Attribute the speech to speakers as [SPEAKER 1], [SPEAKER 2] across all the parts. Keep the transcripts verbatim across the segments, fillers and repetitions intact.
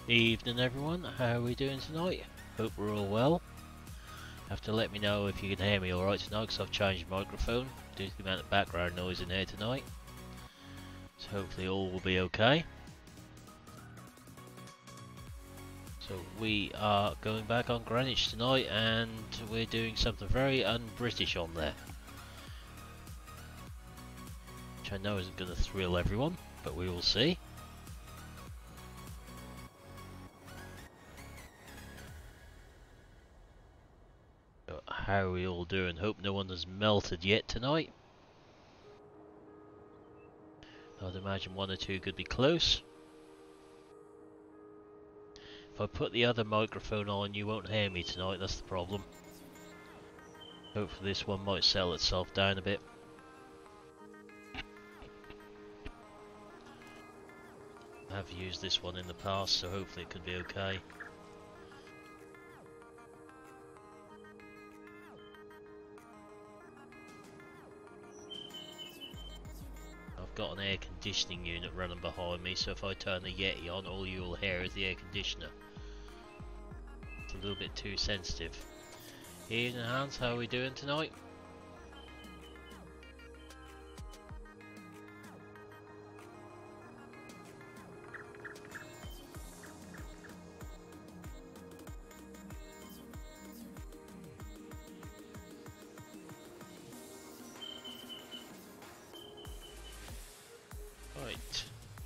[SPEAKER 1] Evening everyone, how are we doing tonight? Hope we're all well. Have to let me know if you can hear me alright tonight because I've changed the microphone due to the amount of background noise in here tonight. So hopefully all will be okay. So we are going back on Greenwich tonight and we're doing something very un-British on there. Which I know isn't going to thrill everyone, but we will see. So how are we all doing? Hope no one has melted yet tonight. I'd imagine one or two could be close. If I put the other microphone on, you won't hear me tonight, that's the problem. Hopefully this one might settle itself down a bit. I have used this one in the past, so hopefully it could be okay. I've got an air conditioning unit running behind me, so if I turn the Yeti on, all you will hear is the air conditioner. It's a little bit too sensitive. Ian and Hans, how are we doing tonight? Right.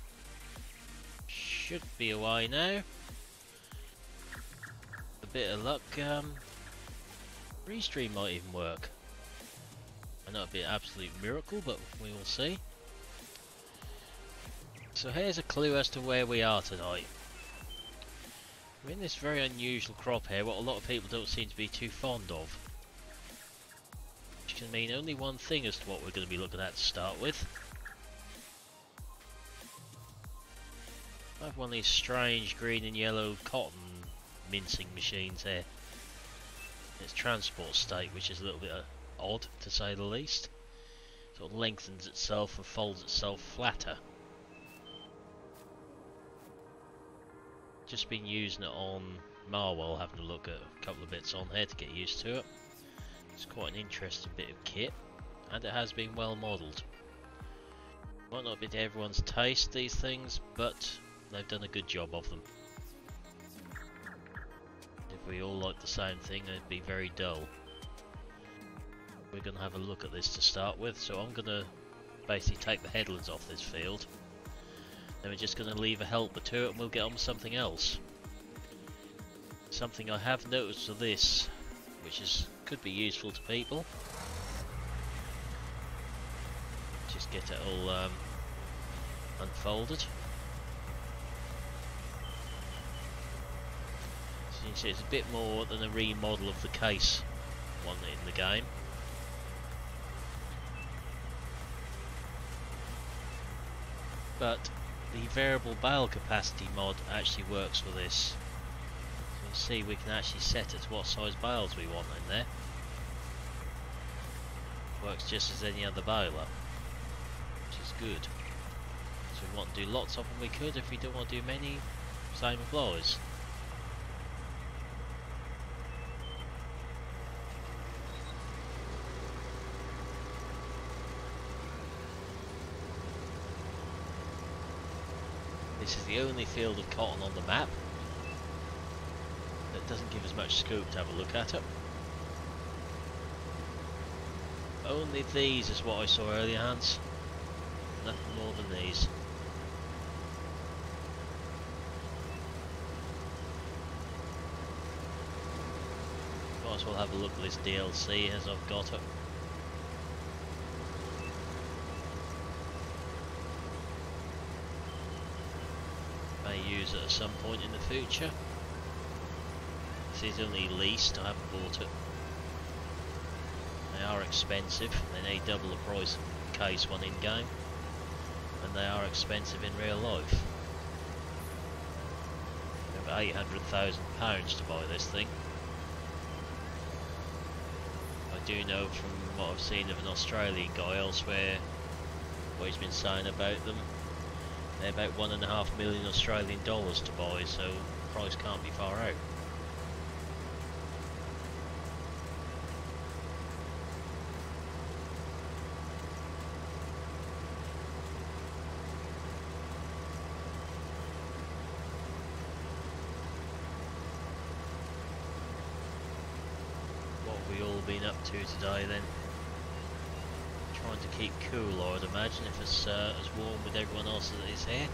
[SPEAKER 1] Should be away now. A bit of luck, um, Restream might even work. I know it'd be an absolute miracle, but we will see. So here's a clue as to where we are tonight. We're in this very unusual crop here, what a lot of people don't seem to be too fond of. Which can mean only one thing as to what we're going to be looking at to start with. I have one of these strange green and yellow cotton mincing machines here. Its transport state, which is a little bit uh, odd to say the least. Sort of lengthens itself and folds itself flatter. Just been using it on Marwell, having a look at a couple of bits on here to get used to it. It's quite an interesting bit of kit, and it has been well modelled. Might not be to everyone's taste, these things, but they've done a good job of them. If we all like the same thing, it'd be very dull. We're going to have a look at this to start with, so I'm going to basically take the headlands off this field. Then we're just going to leave a helper to it and we'll get on with something else. Something I have noticed of this, which is could be useful to people. Just get it all um, unfolded. You can see it's a bit more than a remodel of the case one in the game. But the variable bale capacity mod actually works for this. So you can see we can actually set it to what size bales we want in there. Works just as any other baler, which is good. So if we want to do lots of them we could, if we don't want to do many, same applies. This is the only field of cotton on the map that doesn't give us much scope to have a look at it. Only these is what I saw earlier, Hans. Nothing more than these. Might as well have a look at this D L C as I've got it. Use it at some point in the future. This is only leased, I haven't bought it. They are expensive, they need double the price of the case one in game, and they are expensive in real life. Over eight hundred thousand pounds to buy this thing. I do know from what I've seen of an Australian guy elsewhere, what he's been saying about them. They're about one and a half million Australian dollars to buy, so the price can't be far out. What have we all been up to today then? Trying to keep cool, I would imagine, if it's uh, as warm with everyone else as it is here.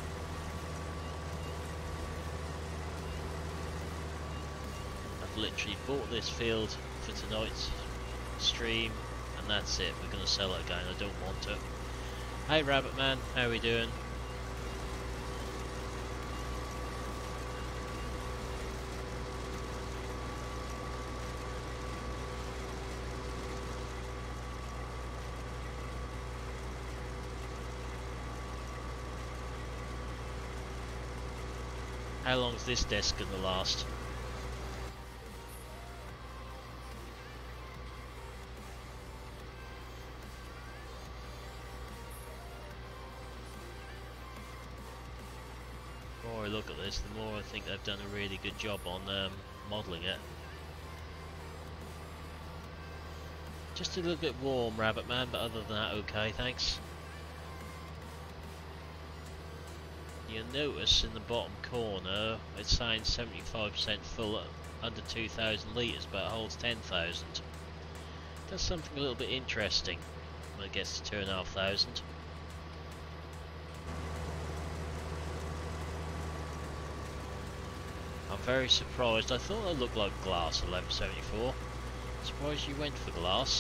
[SPEAKER 1] I've literally bought this field for tonight's stream, and that's it. We're going to sell it again. I don't want it. Hey Rabbit Man, how are we doing? How long's this desk going to last? The more I look at this, the more I think they've done a really good job on um, modelling it. Just a little bit warm, Rabbit Man, but other than that, okay, thanks. You'll notice in the bottom corner it's saying seventy-five percent full at under two thousand litres, but it holds ten thousand. Does something a little bit interesting when it gets to two and a half thousand. I'm very surprised. I thought it looked like glass eleven seventy-four. Surprised you went for glass.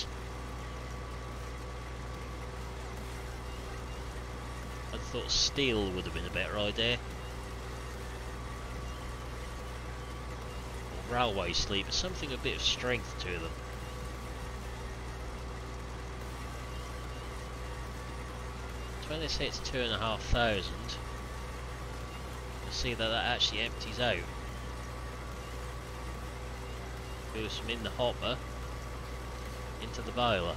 [SPEAKER 1] I thought steel would have been a better idea. Or railway sleeve, something a bit of strength to them. So when they say it's two and a half thousand, you see that that actually empties out. Goes from in the hopper into the boiler.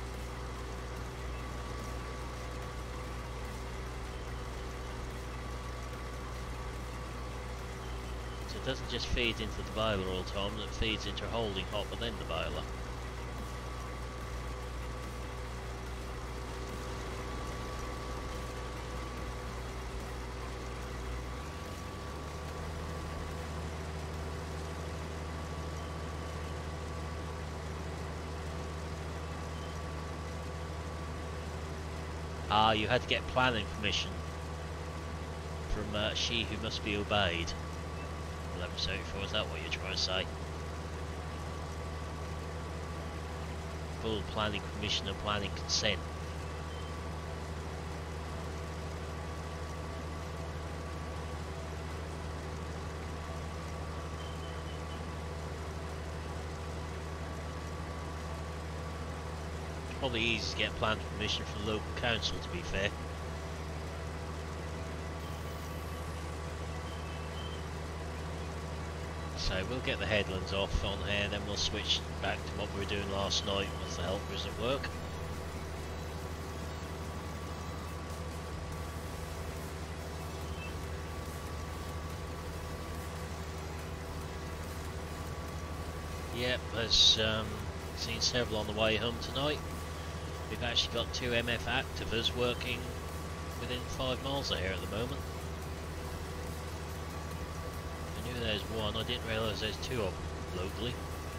[SPEAKER 1] It doesn't just feed into the boiler all the time, it feeds into a holding hopper then the boiler. Ah, you had to get planning permission from uh, she who must be obeyed. eleven seventy-four, is that what you're trying to say? Full planning permission and planning consent. Probably easy to get planning permission from the local council, to be fair. So we'll get the headlands off on here, then we'll switch back to what we were doing last night with the helpers at work. Yep, there's um, seen several on the way home tonight. We've actually got two M F Activas working within five miles of here at the moment. I knew there's one, I didn't realise there's two of them locally.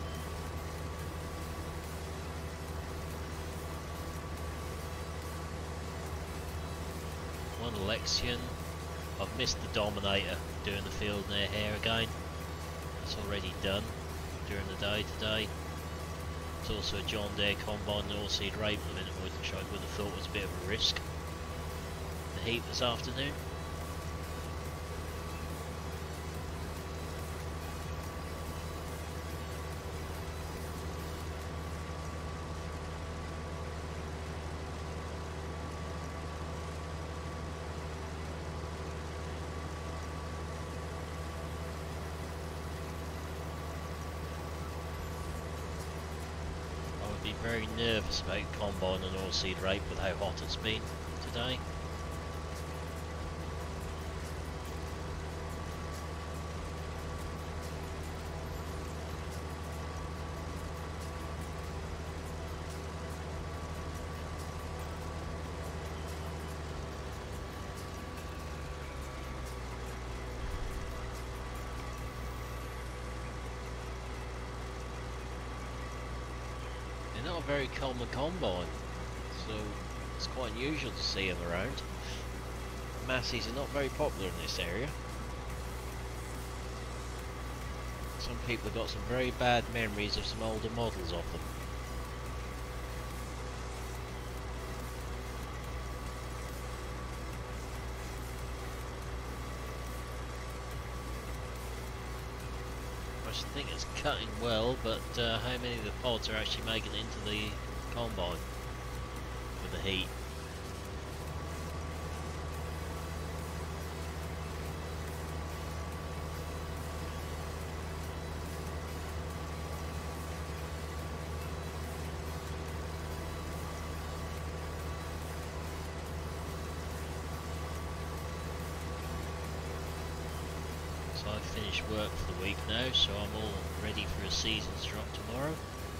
[SPEAKER 1] One Alexian. I've missed the Dominator doing the field near here again. That's already done during the day today. There's also a John Deere Combine and All-Seed Rape at the minute, which I would have thought was a bit of a risk. The heat this afternoon. Very nervous about Combine and All-Seed Rape with how hot it's been today. very common combine, so it's quite unusual to see them around. Massies are not very popular in this area. Some people have got some very bad memories of some older models of them. I think it's cutting well, but uh, how many of the pods are actually making it into the combine with the heat? So I've finished work for the week now, so I'm all ready for a season's drop tomorrow.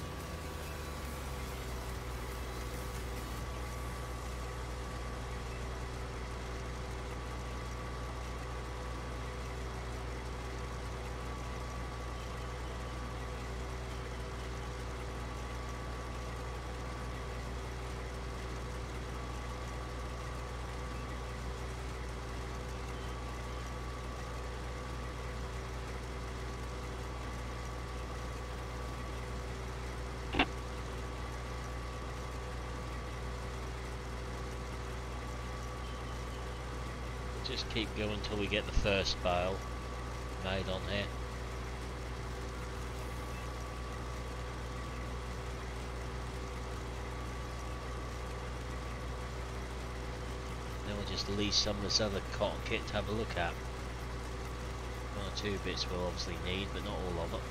[SPEAKER 1] Just keep going until we get the first bale made on here. Then we'll just lease some of this other cotton kit to have a look at. One or two bits we'll obviously need, but not all of it.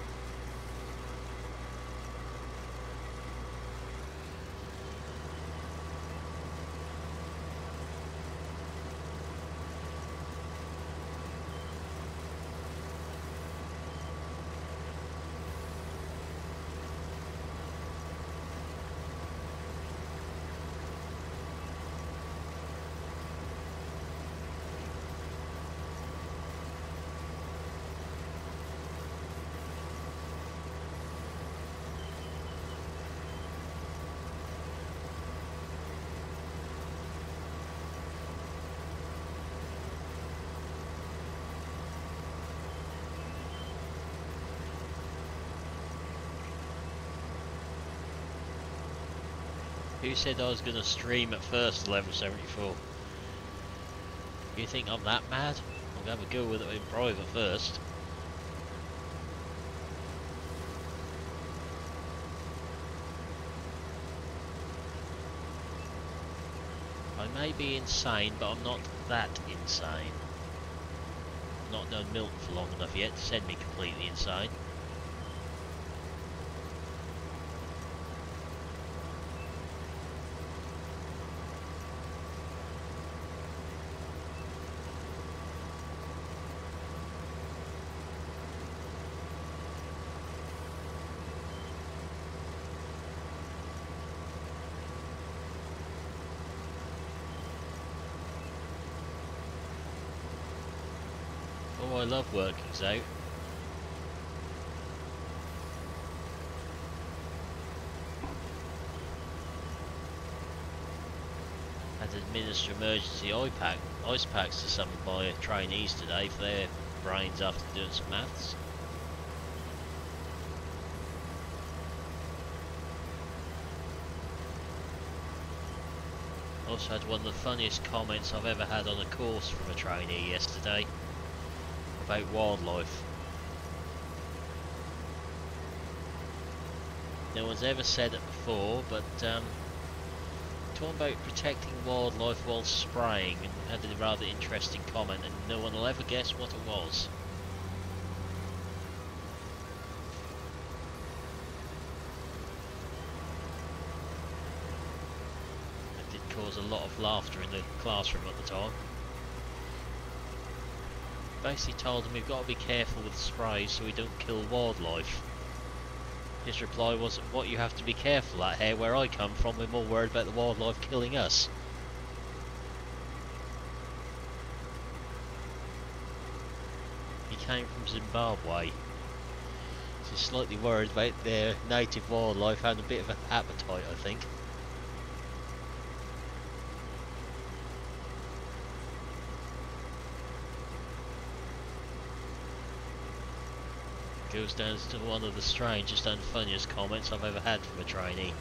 [SPEAKER 1] Who said I was going to stream at first eleven seventy-four? You think I'm that mad? I'm going to have a go with it in private first. I may be insane, but I'm not that insane. Not known milk for long enough yet to send me completely insane. Oh, I love workings out. Had to administer emergency ice pack, ice packs to some of my trainees today for their brains after doing some maths. Also had one of the funniest comments I've ever had on a course from a trainee yesterday about wildlife. No one's ever said it before, but um, talking about protecting wildlife while spraying, and had a rather interesting comment, and no one will ever guess what it was. It did cause a lot of laughter in the classroom at the time. Basically told him we've got to be careful with sprays so we don't kill wildlife. His reply was, what you have to be careful at here where I come from, we're more worried about the wildlife killing us. He came from Zimbabwe, Just slightly worried about their native wildlife having a bit of an appetite, I think. Goes down to one of the strangest and funniest comments I've ever had from a trainee.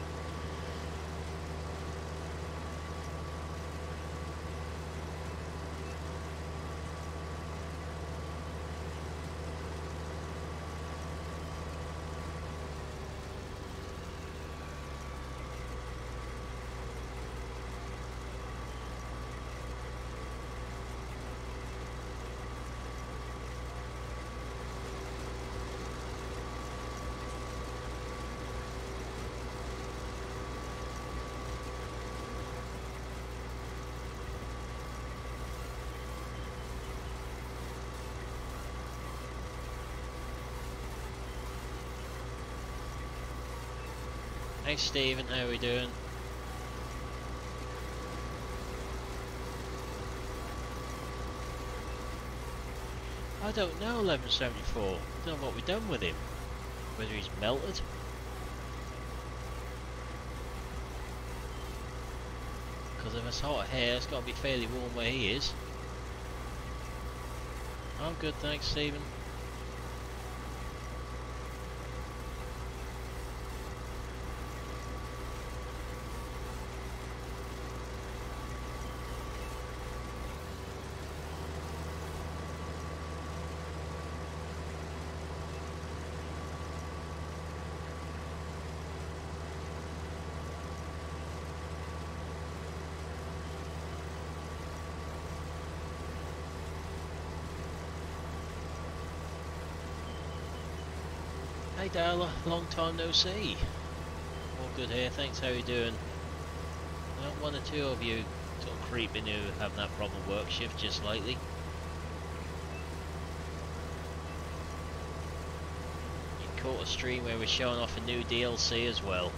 [SPEAKER 1] Hey Stephen, how are we doing? I don't know, eleven seventy-four. I don't know what we've done with him. Whether he's melted. Because if it's hot here, it's got to be fairly warm where he is. I'm good, thanks Stephen. Hey Darla, long time no see. All good here, thanks, how are you doing? Well, one or two of you sort of creeping who have that problem work shift just lately. You caught a stream where we're showing off a new D L C as well.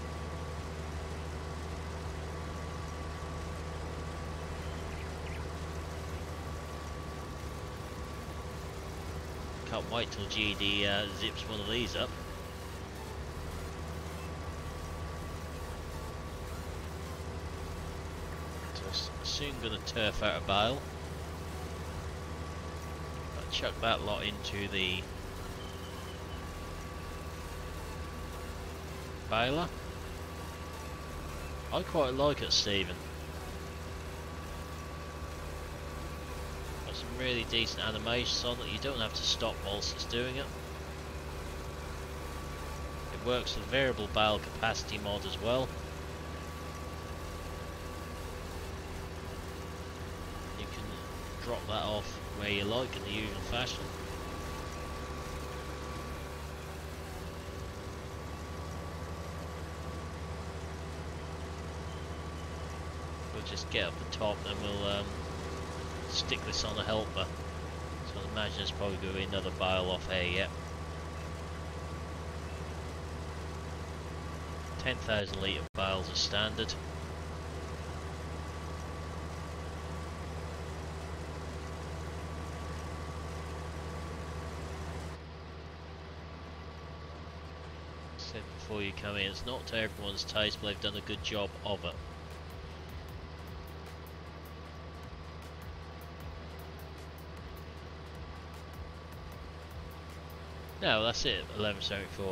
[SPEAKER 1] Can't wait till G D uh, zips one of these up. So soon gonna turf out a bale. I'll chuck that lot into the baler. I quite like it, Stephen. Some really decent animations on it. You don't have to stop whilst it's doing it. It works with variable bale capacity mod as well. You can drop that off where you like in the usual fashion. We'll just get up the top and we'll um, stick this on a helper. So I imagine there's probably going to be another bale off here yet. ten thousand litre bales are standard. Said before you come in, it's not to everyone's taste, but they've done a good job of it. No, that's it, eleven seventy-four.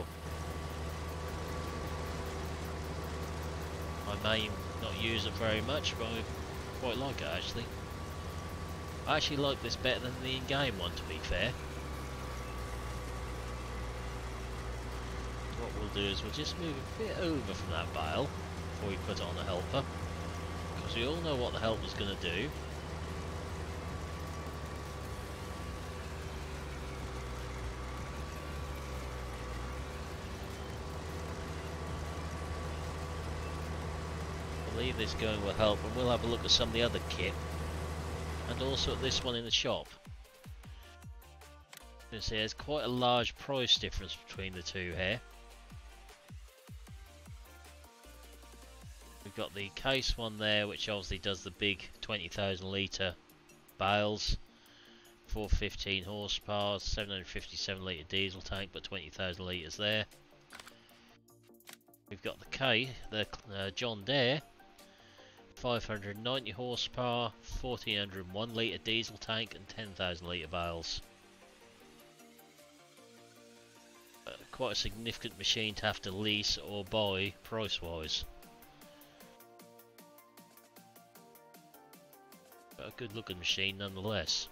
[SPEAKER 1] I may not use it very much, but I quite like it actually. I actually like this better than the in-game one, to be fair. So what we'll do is we'll just move a bit over from that bale before we put it on the helper, because we all know what the helper's going to do. Leave this going will help, and we'll have a look at some of the other kit and also at this one in the shop. You can see there's quite a large price difference between the two here. We've got the case one there, which obviously does the big twenty thousand litre bales four fifteen horsepower, seven hundred fifty-seven litre diesel tank, but twenty thousand litres there. We've got the K, the uh, John Deere, five hundred ninety horsepower, fourteen hundred one litre diesel tank, and ten thousand litre bales. Uh, quite a significant machine to have to lease or buy price-wise. But a good-looking machine nonetheless.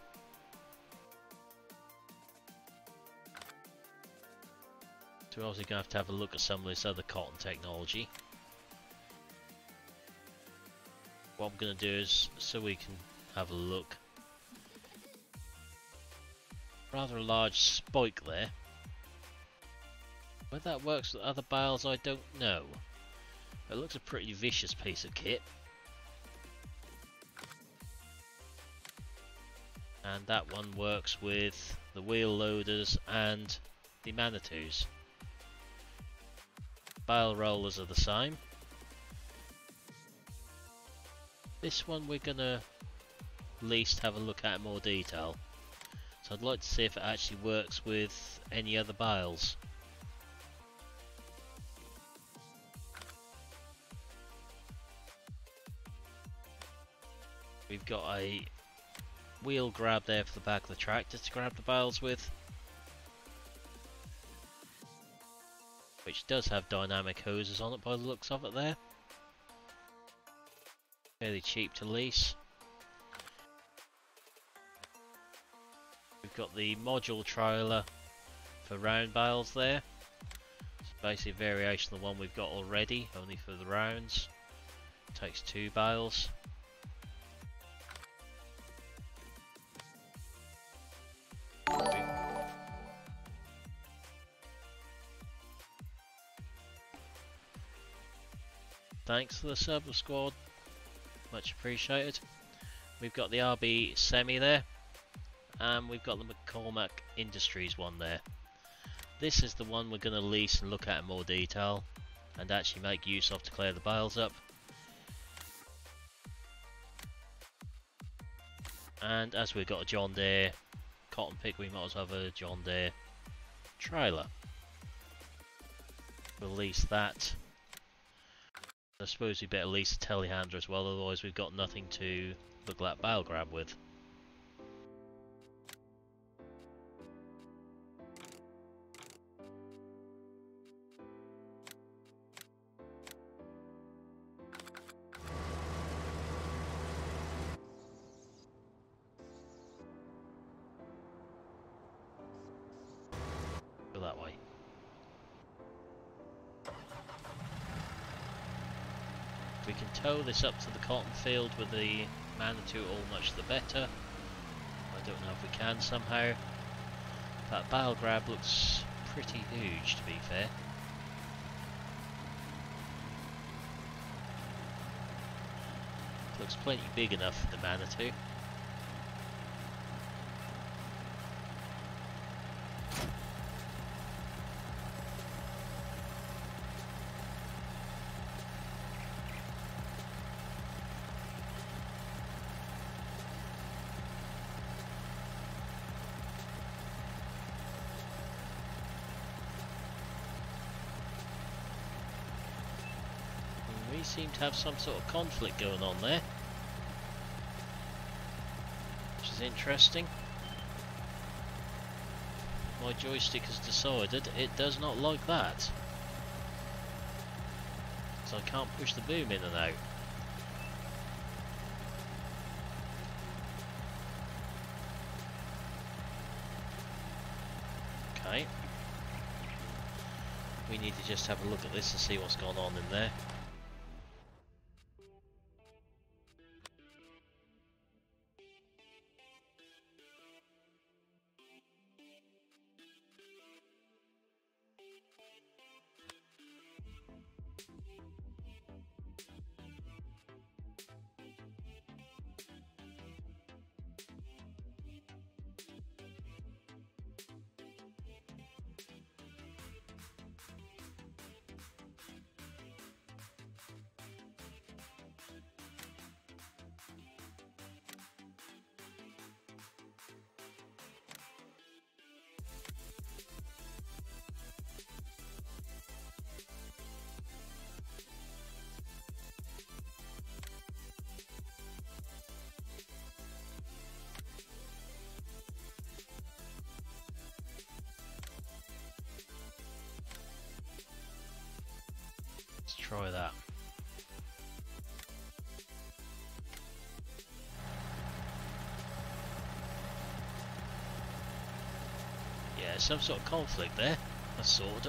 [SPEAKER 1] So we're obviously going to have to have a look at some of this other cotton technology. What I'm going to do is, so we can have a look. Rather a large spike there. Whether that works with other bales, I don't know. It looks a pretty vicious piece of kit. And that one works with the wheel loaders and the Manitous. Bale rollers are the same. This one we're gonna at least have a look at in more detail. So I'd like to see if it actually works with any other bales. We've got a wheel grab there for the back of the tractor to grab the bales with, which does have dynamic hoses on it by the looks of it there. Fairly cheap to lease. We've got the module trailer for round bales there. It's basically a variation of the one we've got already, only for the rounds. Takes two bales. Thanks for the sub, squad. Much appreciated. We've got the R B Semi there, and we've got the McCormack Industries one there. This is the one we're going to lease and look at in more detail, and actually make use of to clear the bales up. And as we've got a John Deere cotton pick, we might as well have a John Deere trailer. We'll lease that. I suppose we better lease a telehandler as well, otherwise we've got nothing to look like bale grab with. Go that way. We can tow this up to the cotton field with the Manitou, all much the better. I don't know if we can somehow. That bale grab looks pretty huge, to be fair. Looks plenty big enough for the Manitou. We seem to have some sort of conflict going on there, which is interesting. My joystick has decided it does not like that, so I can't push the boom in and out. Okay, we need to just have a look at this and see what's going on in there. try that. Yeah, some sort of conflict there. That's sorted up.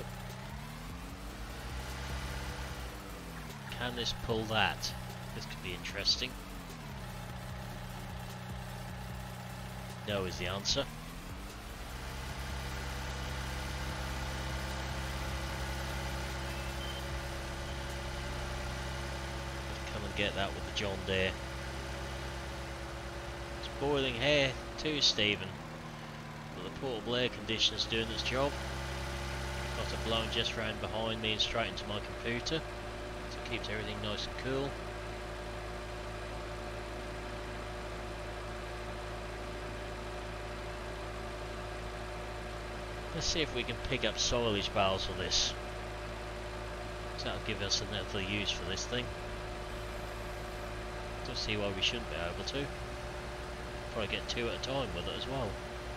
[SPEAKER 1] Can this pull that? This could be interesting. No is the answer. Come and get that with the John Deere. It's boiling here too, Stephen. But the portable air conditioner's doing its job. Got it blowing just round behind me and straight into my computer. So it keeps everything nice and cool. Let's see if we can pick up silage bales for this. So that'll give us another use for this thing. Don't see why we shouldn't be able to. Probably get two at a time with it as well.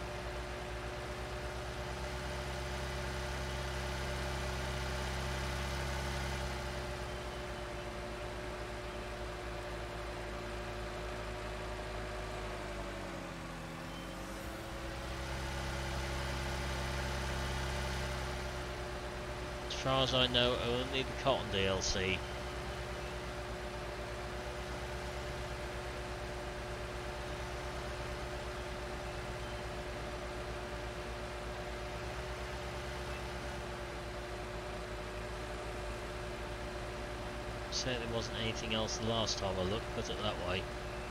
[SPEAKER 1] As far as I know, only the cotton D L C. Certainly wasn't anything else the last time I looked, put it that way.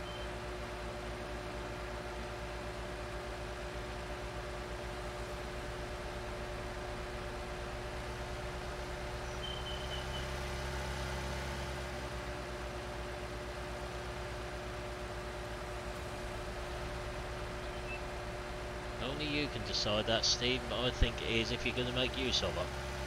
[SPEAKER 1] Only you can decide that, Steve, but I think it is if you're going to make use of it.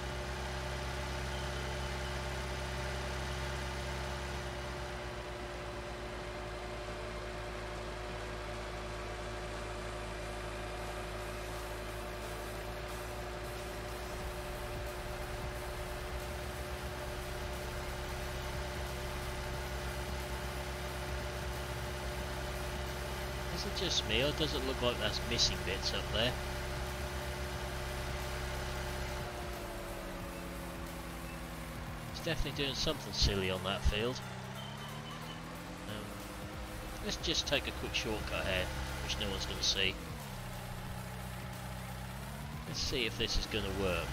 [SPEAKER 1] Is it just me, or does it look like there's missing bits up there? It's definitely doing something silly on that field. Um, let's just take a quick shortcut here, which no one's going to see. Let's see if this is going to work.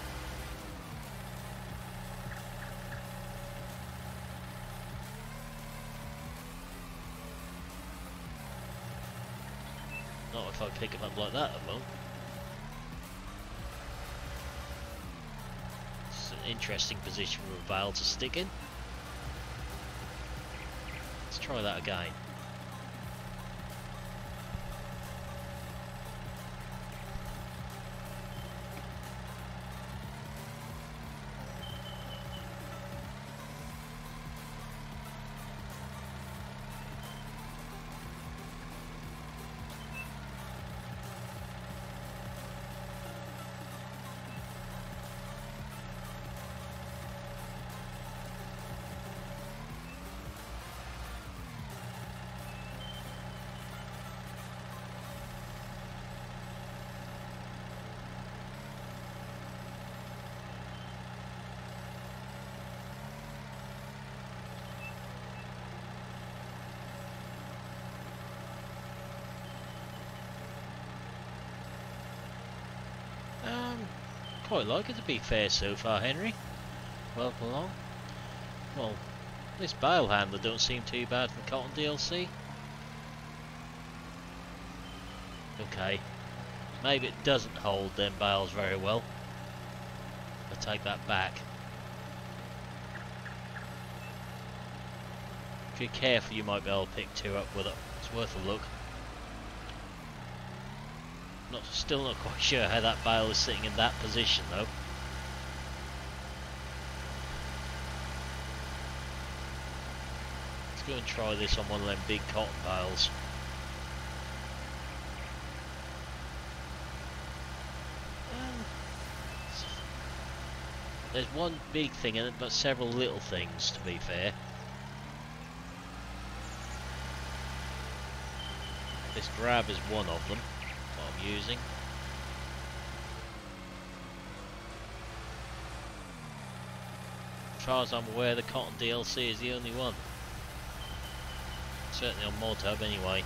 [SPEAKER 1] Not if I pick them up like that, it won't. It's an interesting position for a bale to stick in. Let's try that again. Quite like it, to be fair, so far, Henry. Well along. Well, this bale handler don't seem too bad from Cotton D L C. Okay, maybe it doesn't hold them bales very well. I take that back. If you're careful, you might be able to pick two up with it. It's worth a look. Not, still not quite sure how that bale is sitting in that position though. Let's go and try this on one of them big cotton bales. Um, There's one big thing in it, but several little things, to be fair. This grab is one of them, what I'm using. As far as I'm aware, the Cotton D L C is the only one. Certainly on ModHub anyway.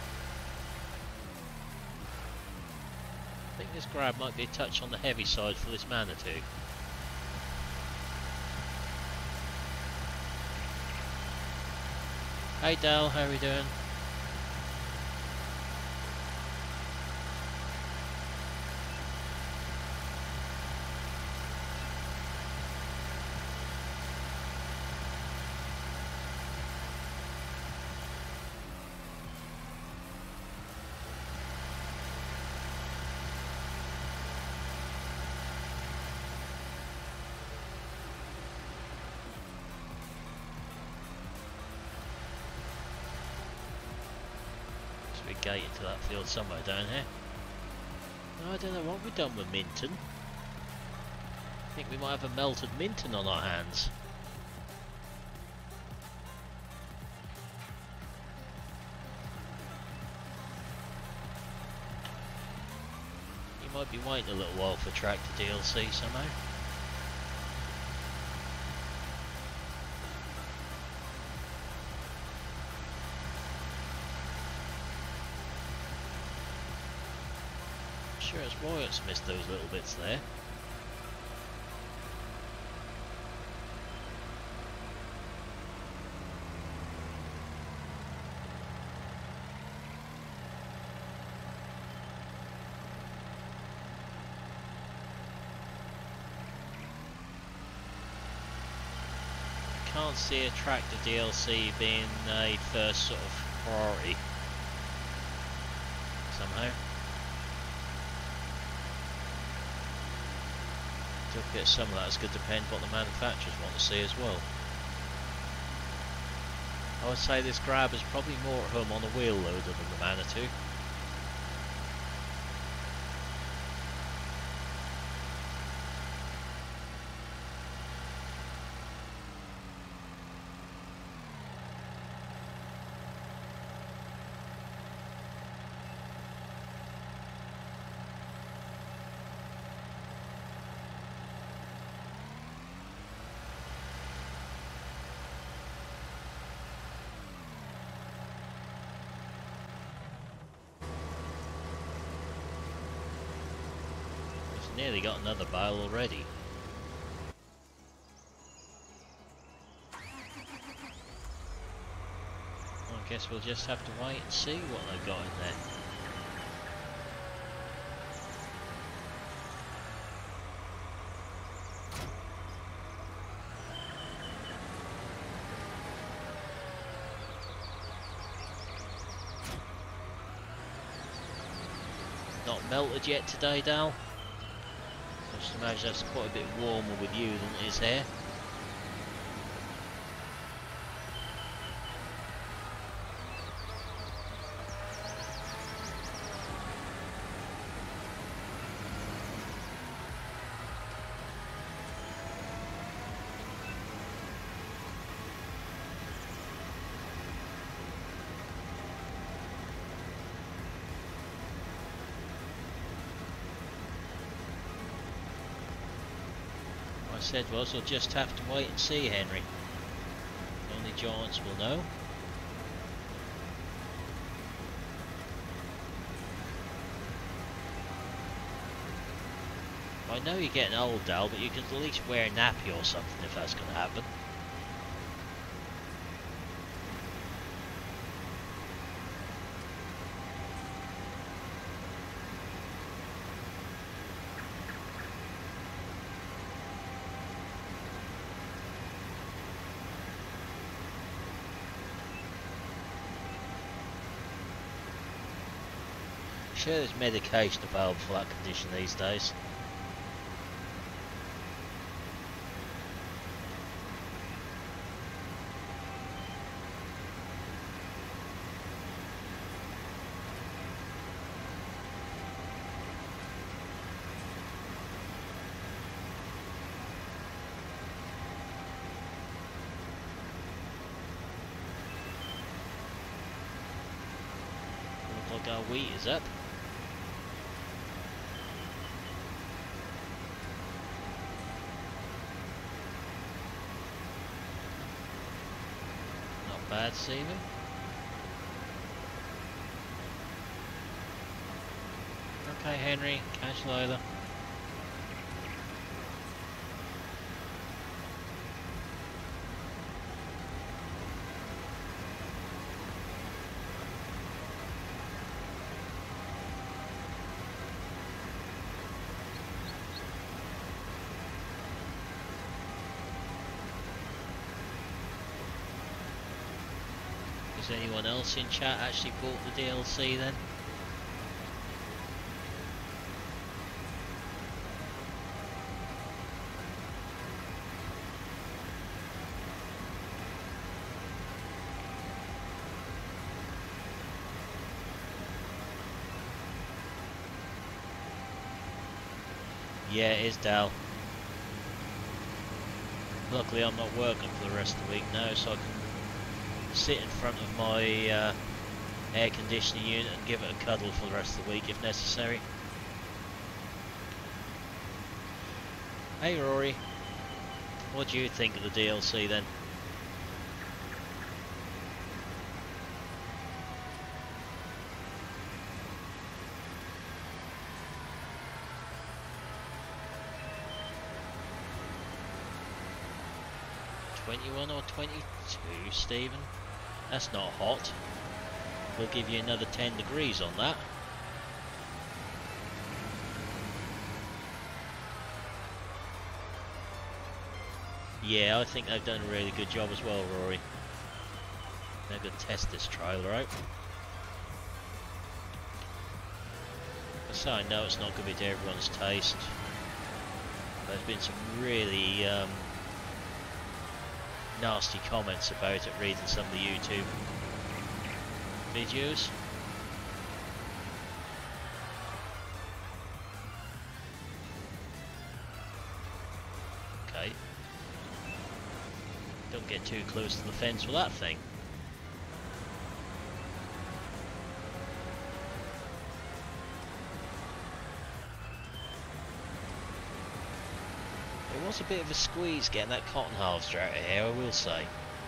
[SPEAKER 1] I think this grab might be a touch on the heavy side for this Manitou. Hey Dal, how are we doing? Gate into that field somewhere down here. No, I don't know what we've done with Minton. I think we might have a melted Minton on our hands. You might be waiting a little while for Tractor D L C somehow. Sure, it's why it's missed those little bits there. Can't see a Tractor D L C being a first sort of priority somehow. To get some of that, it's going to depend what the manufacturers want to see as well. I would say this grab is probably more at home on a wheel loader than the Manitou. Nearly got another bale already. I guess we'll just have to wait and see what they've got in there. Not melted yet today, Dal? I just imagine that's quite a bit warmer with you than it is here. Said was, we'll just have to wait and see, Henry. Only giants will know. I know you're getting old, Dal, but you can at least wear a nappy or something if that's going to happen. Sure, there's medication available for that condition these days. think our wheat is up. Not bad, Stephen. Okay, Henry, catch you later. Has anyone else in chat actually bought the D L C then? Yeah, it is, Dal. Luckily I'm not working for the rest of the week now, so I can sit in front of my uh, air conditioning unit and give it a cuddle for the rest of the week if necessary. Hey Rory, what do you think of the D L C then? twenty-one or twenty-two, Stephen? That's not hot. We'll give you another ten degrees on that. Yeah, I think they've done a really good job as well, Rory. They're going to test this trailer out. So I know it's not going to be to everyone's taste. There's been some really um, nasty comments about it, reading some of the YouTube videos. Okay. Don't get too close to the fence with that thing. It was a bit of a squeeze getting that cotton harvester out of here, I will say.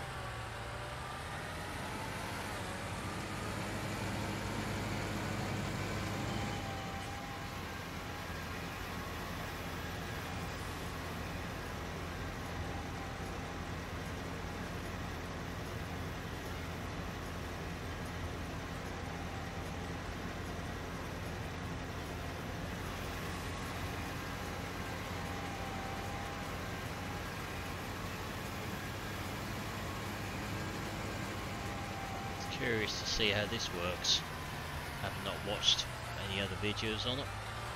[SPEAKER 1] Curious to see how this works. I've not watched any other videos on it.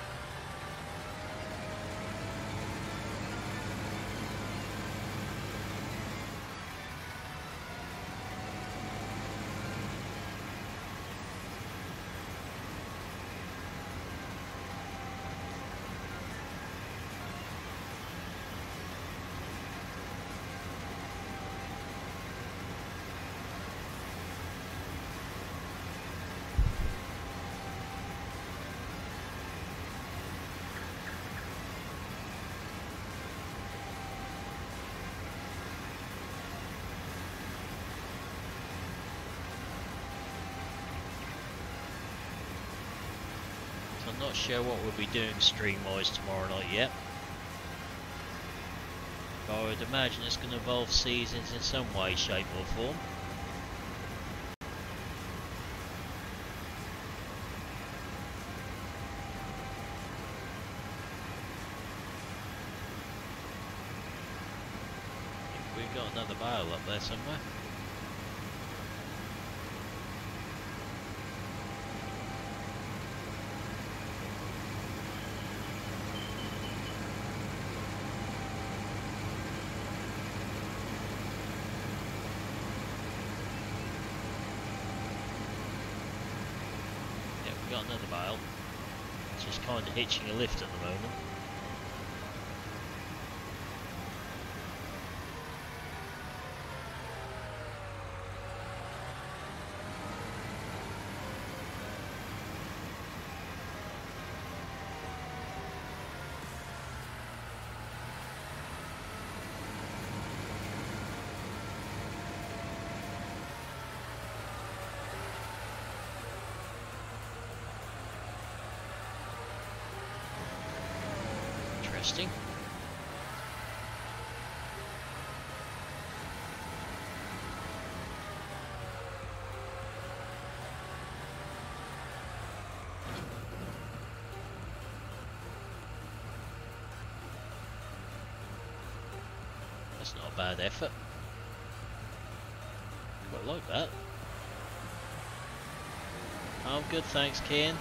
[SPEAKER 1] I'm not sure what we'll be doing stream-wise tomorrow night yet. But I would imagine it's going to involve seasons in some way, shape or form. We've got another bale up there somewhere. Got another bale. It's just kind of hitching a lift at the moment. interesting. That's not a bad effort. Quite like that. I'm good, thanks, Kian.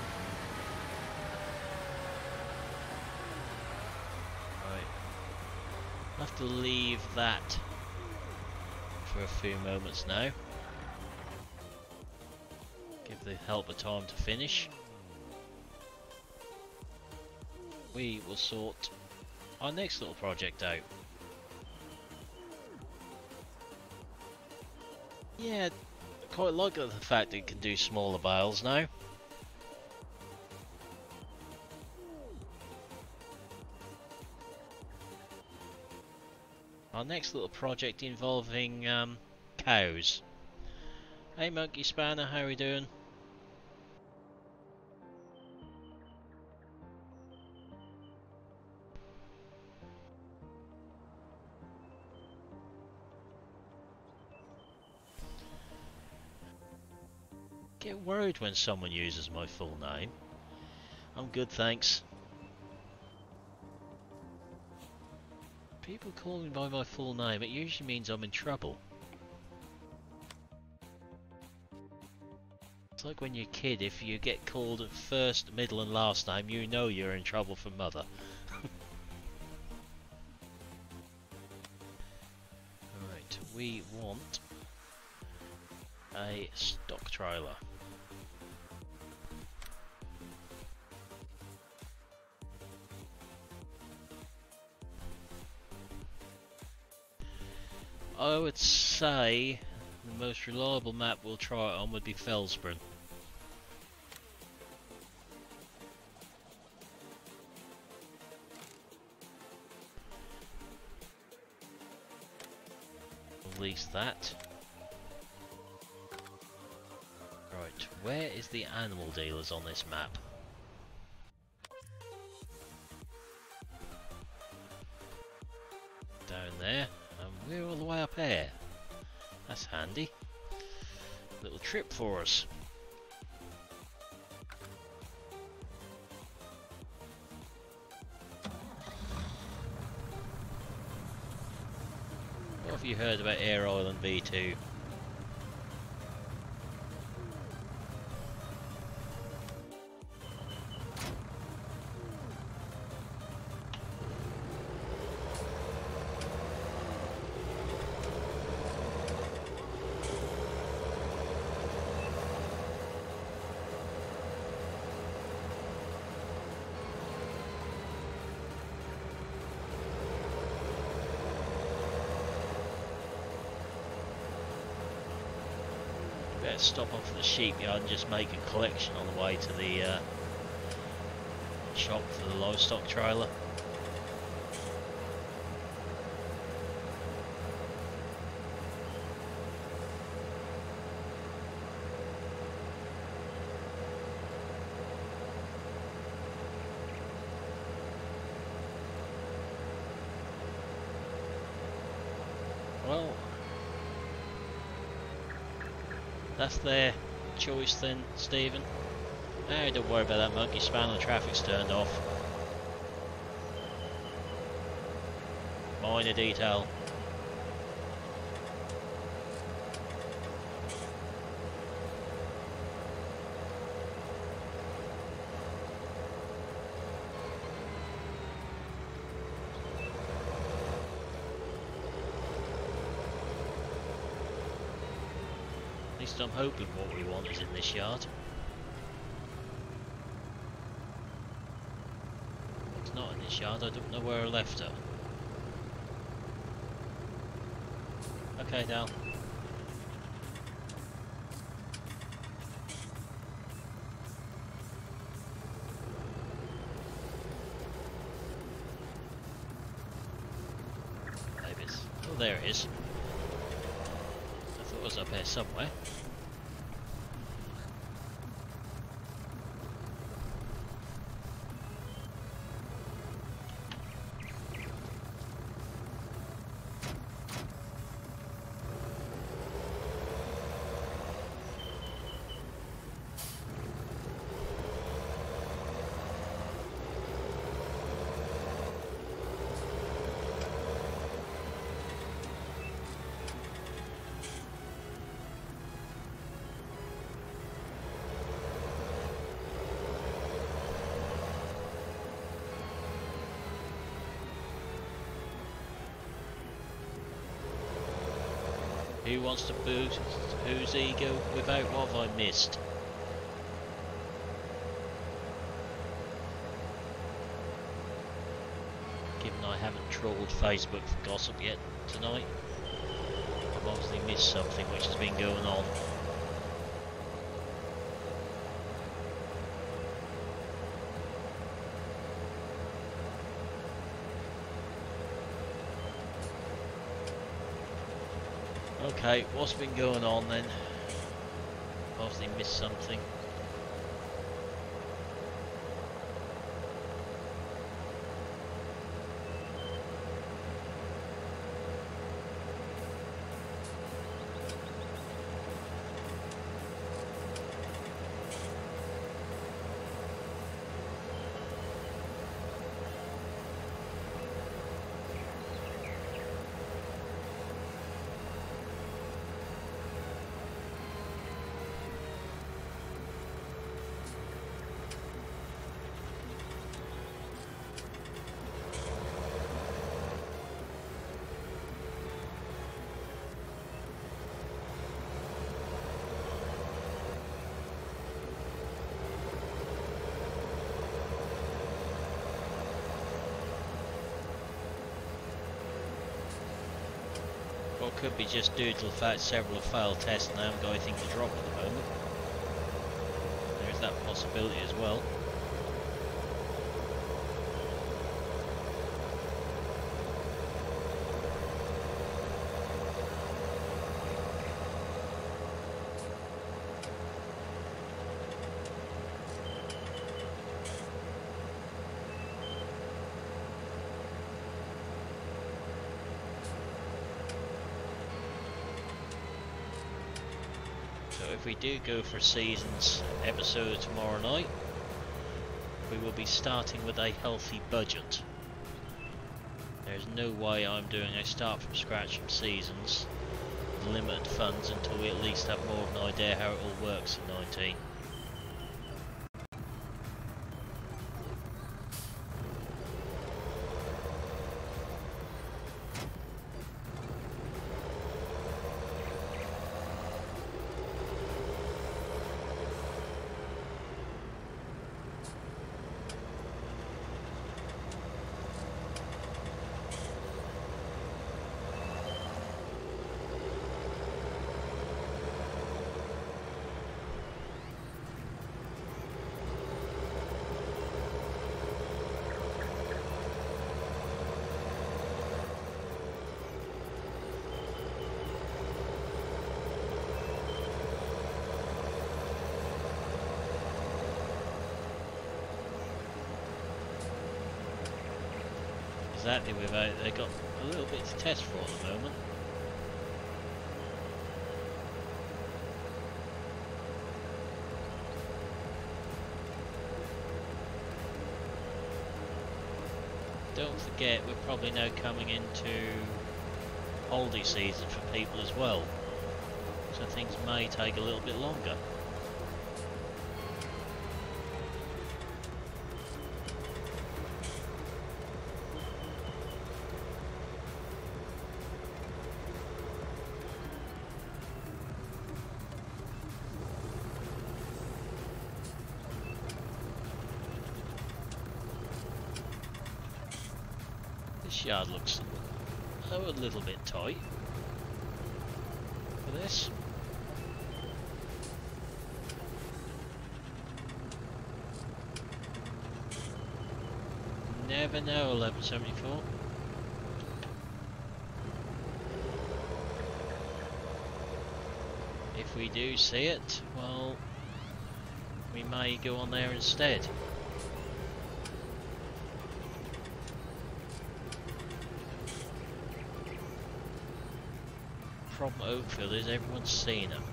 [SPEAKER 1] Right. I'll have to leave that for a few moments now. Give the helper time to finish. We will sort our next little project out. Yeah, I quite like the fact that it can do smaller bales now. Our next little project involving um, cows. Hey Monkey Spanner, how are we doing? Get worried when someone uses my full name. I'm good, thanks. People call me by my full name, it usually means I'm in trouble. It's like when you're a kid, if you get called first, middle and last name, you know you're in trouble from mother. Right, we want a stock trailer. I would say the most reliable map we'll try it on would be Felsbrunn. At least that. Right, where is the animal dealers on this map? Down there. We're all the way up here. That's handy. Little trip for us. What have you heard about Air Island V two? Stop off at the sheep yard and just make a collection on the way to the uh, shop for the livestock trailer. Well, that's their choice then, Stephen. Hey, don't worry about that Monkey Spanner, the traffic's turned off. Minor detail. At least I'm hoping what we want is in this yard. If it's not in this yard, I don't know where I left her. Okay, Dal. Maybe it's... Oh, there it is. I thought it was up here somewhere. Who wants to boost whose ego without what have I missed? Given I haven't trawled Facebook for gossip yet tonight, I've obviously missed something which has been going on. Okay, what's been going on then? Obviously missed something. Or could be just due to the fact several have failed tests and they haven't got anything to drop at the moment. There's that possibility as well. So if we do go for Seasons episode tomorrow night, we will be starting with a healthy budget. There's no way I'm doing a start from scratch from Seasons with limited funds until we at least have more of an idea how it all works in nineteen. Exactly, we've uh, they got a little bit to test for at the moment. Don't forget, we're probably now coming into holiday season for people as well, so things may take a little bit longer. This yard looks oh, a little bit tight for this. Never know, eleven seventy-four. If we do see it, well, we may go on there instead. Problem Oakfield is everyone's seen them.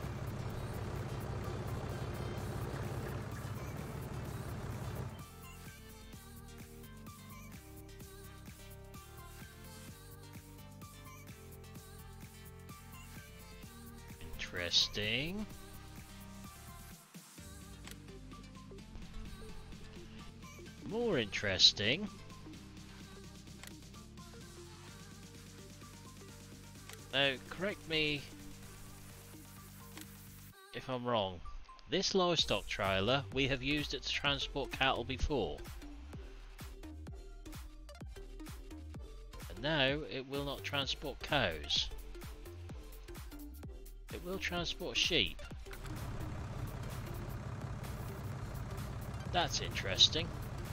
[SPEAKER 1] Interesting. More interesting. Now, correct me if I'm wrong. This livestock trailer, we have used it to transport cattle before. And now it will not transport cows. It will transport sheep. That's interesting.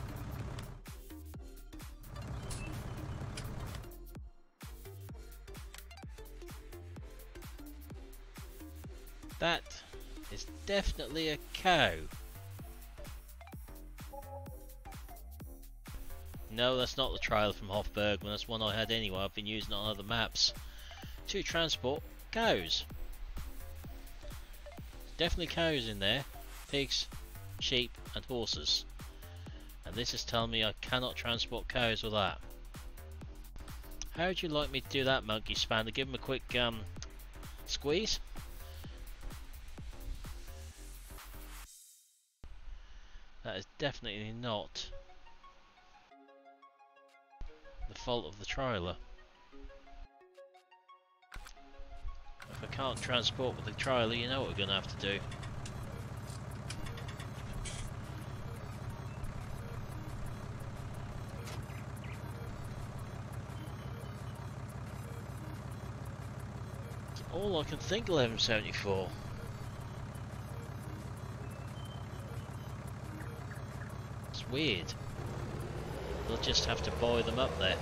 [SPEAKER 1] That is definitely a cow. No, that's not the trailer from Hofburg. That's one I had anyway. I've been using it on other maps to transport cows. Definitely cows in there. Pigs, sheep and horses. And this is telling me I cannot transport cows with that. How would you like me to do that, Monkey Spanner? Give him a quick um, squeeze? That is definitely not the fault of the trailer. If I can't transport with the trailer, you know what we're going to have to do. It's all I can think eleven seventy-four. It's weird. We'll just have to buy them up there.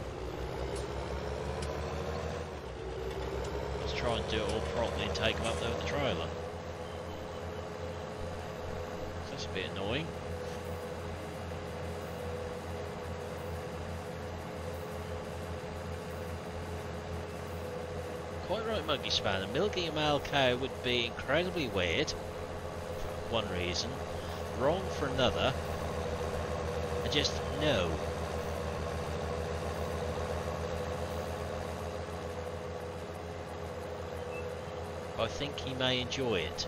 [SPEAKER 1] Let's try and do it all properly and take them up there with the trailer. That's a bit annoying. Quite right, Monkey Spanner. Milking a male cow would be incredibly weird, for one reason, wrong for another, and just no. I think he may enjoy it.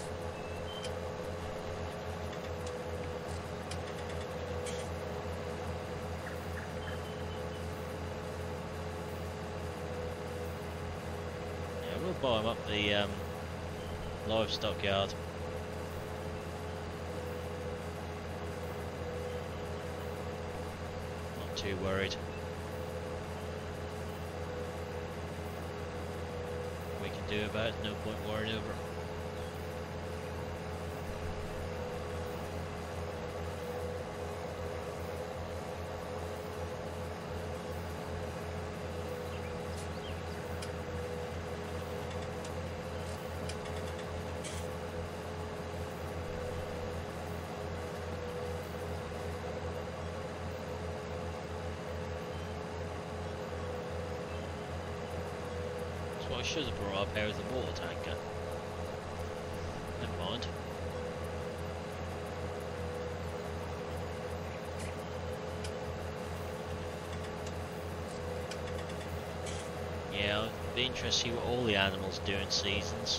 [SPEAKER 1] Yeah, we'll buy him up the um, livestock yard. Not too worried. Do about it, no point worrying over it. I should have brought up here with the water tanker. Never mind. Yeah, I'd be interested to see what all the animals do in seasons.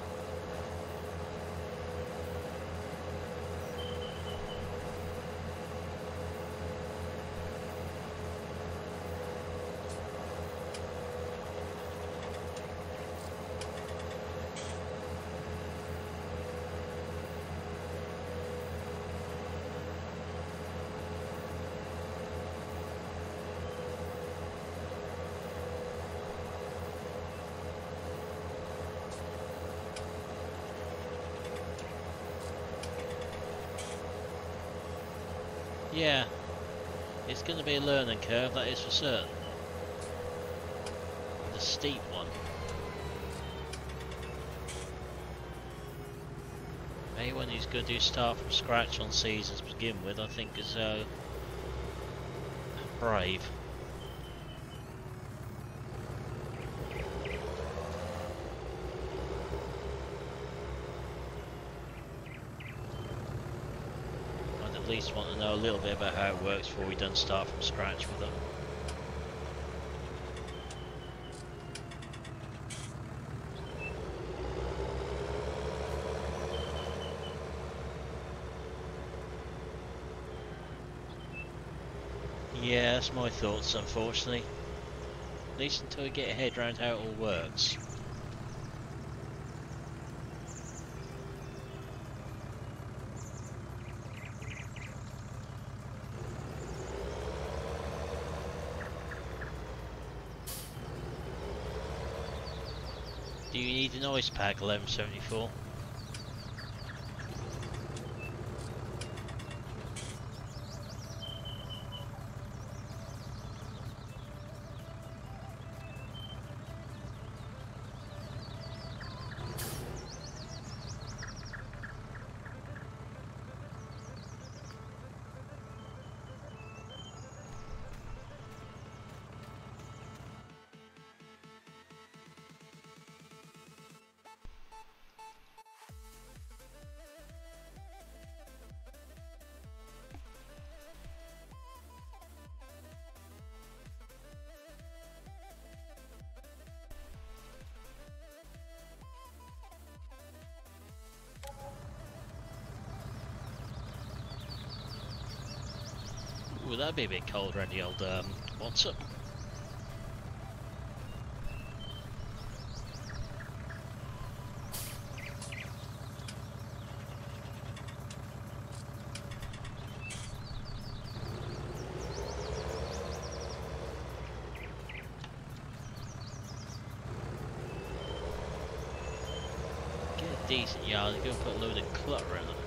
[SPEAKER 1] Yeah, it's going to be a learning curve, that is for certain. And a steep one. Anyone who's going to start from scratch on seasons to begin with, I think is uh, brave. At least want to know a little bit about how it works before we don't start from scratch with them. Yeah, that's my thoughts, unfortunately. At least until we get a head around how it all works. Do you need an ice pack, eleven seventy-four? Ooh, that'd be a bit cold around the old um, what's up? Get a decent yard, you're gonna put a load of clutter in it.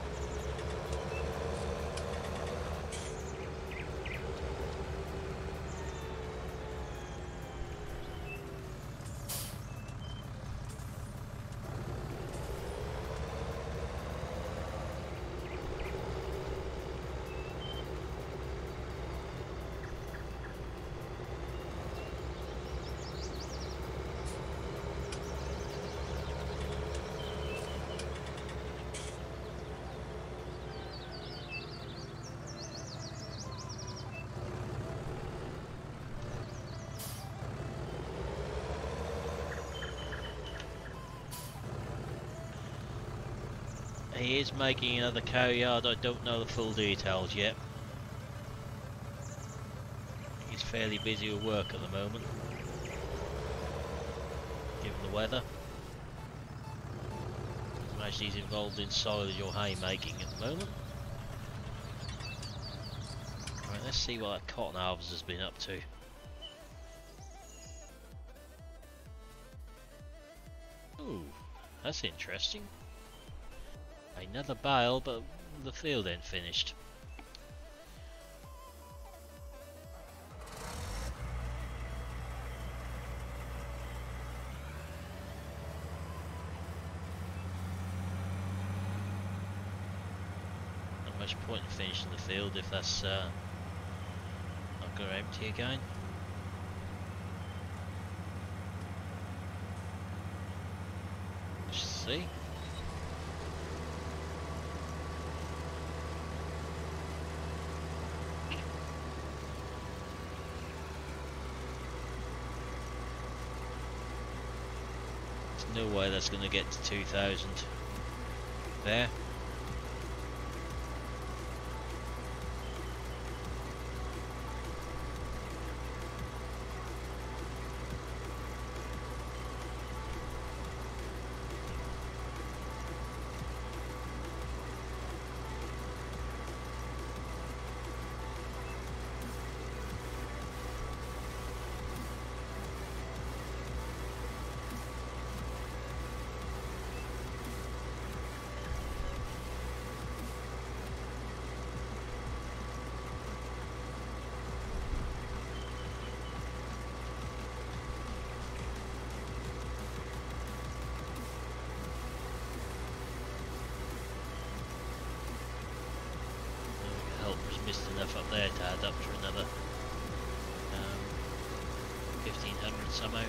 [SPEAKER 1] He is making another cow yard, I don't know the full details yet. He's fairly busy with work at the moment, given the weather. I imagine he's involved in silage or hay making at the moment. Right, let's see what that cotton harvest has been up to. Ooh, that's interesting. Another bale, but the field ain't finished. Not much point in finishing the field if that's uh, not going to empty again. Let's see. No way that's going to get to two thousand there. Missed enough up there to add up to another um, fifteen hundred somehow.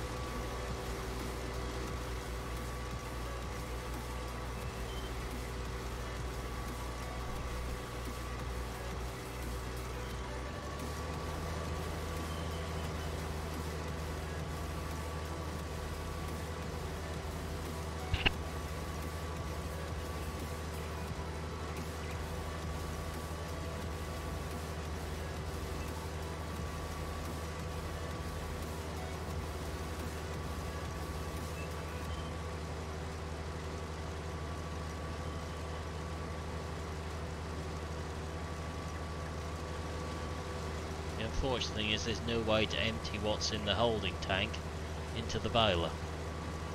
[SPEAKER 1] The unfortunate thing is there's no way to empty what's in the holding tank into the baler.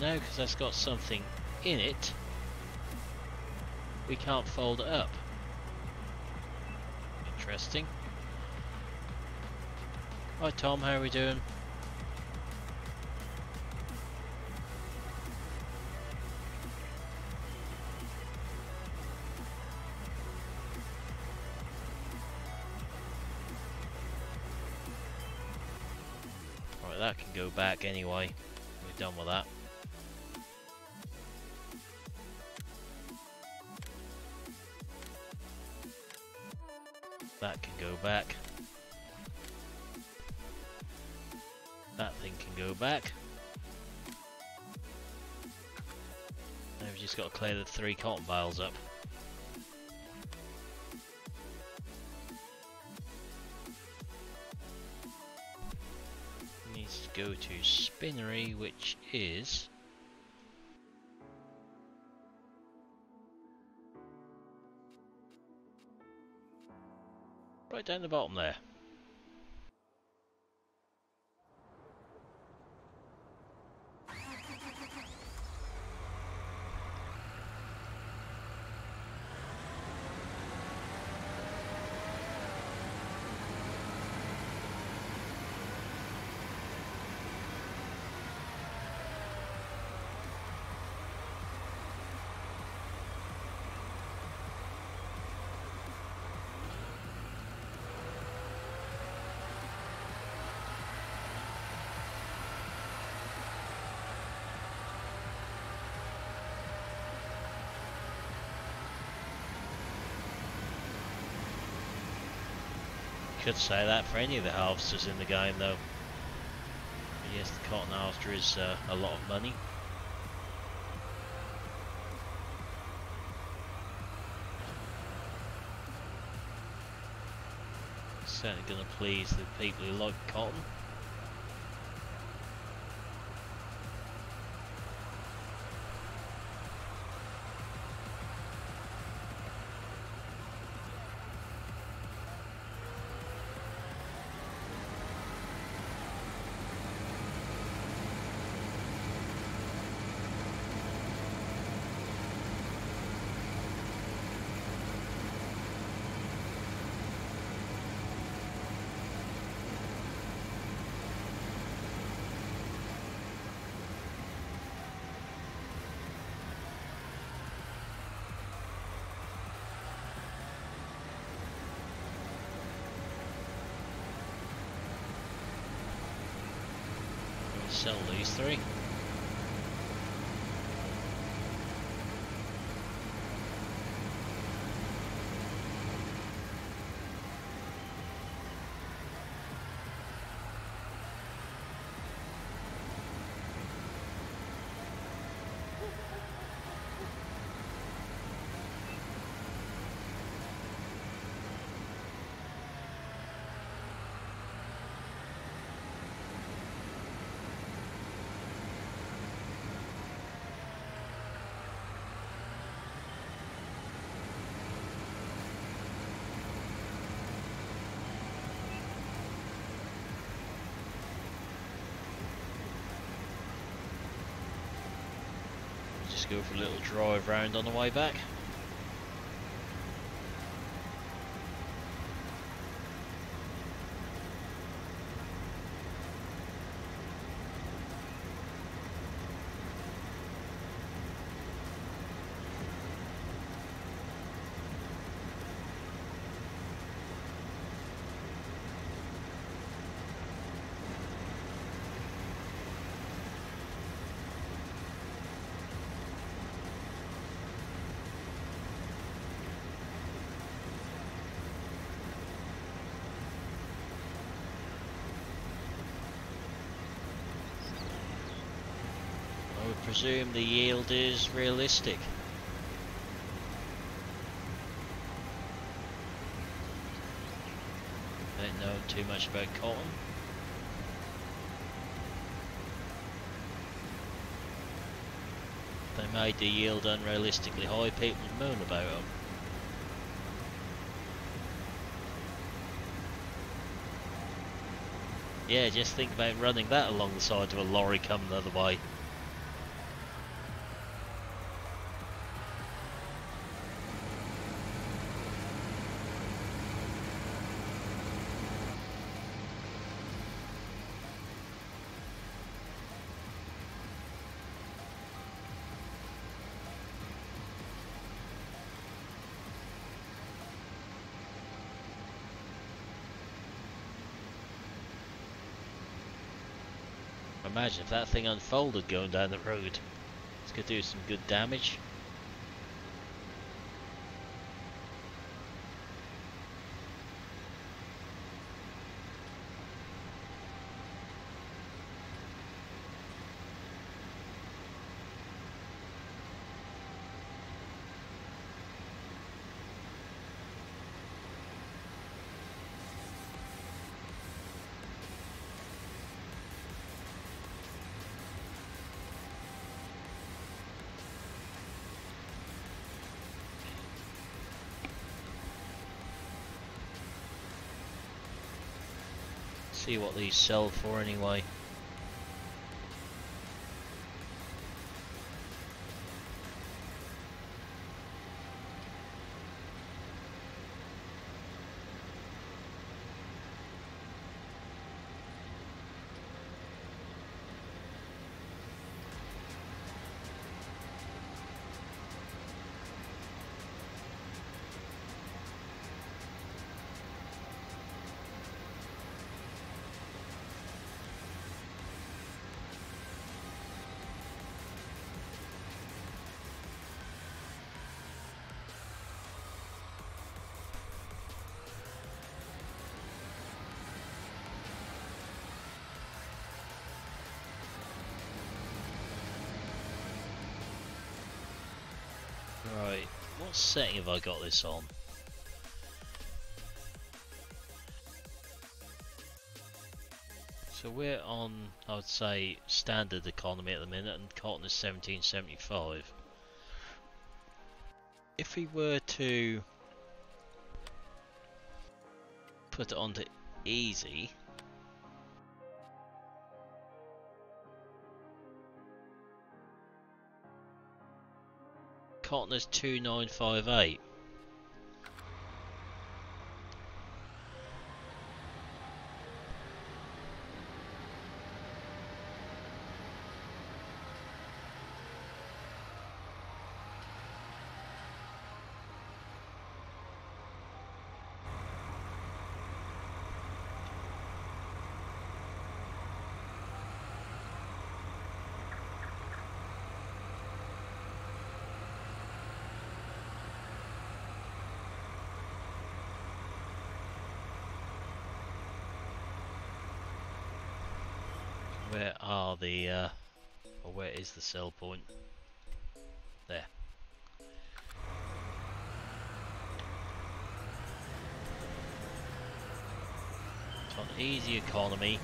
[SPEAKER 1] now, because that's got something in it, we can't fold it up. Interesting. Hi Tom, how are we doing? Right, that can go back anyway. We're done with that. That can go back. That thing can go back. Now we've just got to clear the three cotton bales up. Needs to go to spinnery, which is right down the bottom there. Could say that for any of the harvesters in the game though. But yes, the cotton harvester is uh, a lot of money. Certainly going to please the people who like cotton. Sell these three. Just go for a little drive round on the way back. I would presume the yield is realistic. Don't know too much about cotton. They made the yield unrealistically high, people would moan about them. Yeah, just think about running that along the side of a lorry coming the other way. imagine if that thing unfolded going down the road, it's going to do some good damage. See what these sell for anyway. Right, what setting have I got this on? So we're on, I would say, standard economy at the minute, and cotton is seventeen seventy-five. If we were to put it onto easy, cotton is two nine five eight. Where are the, uh, or where is the sell point? There. It's on easy economy.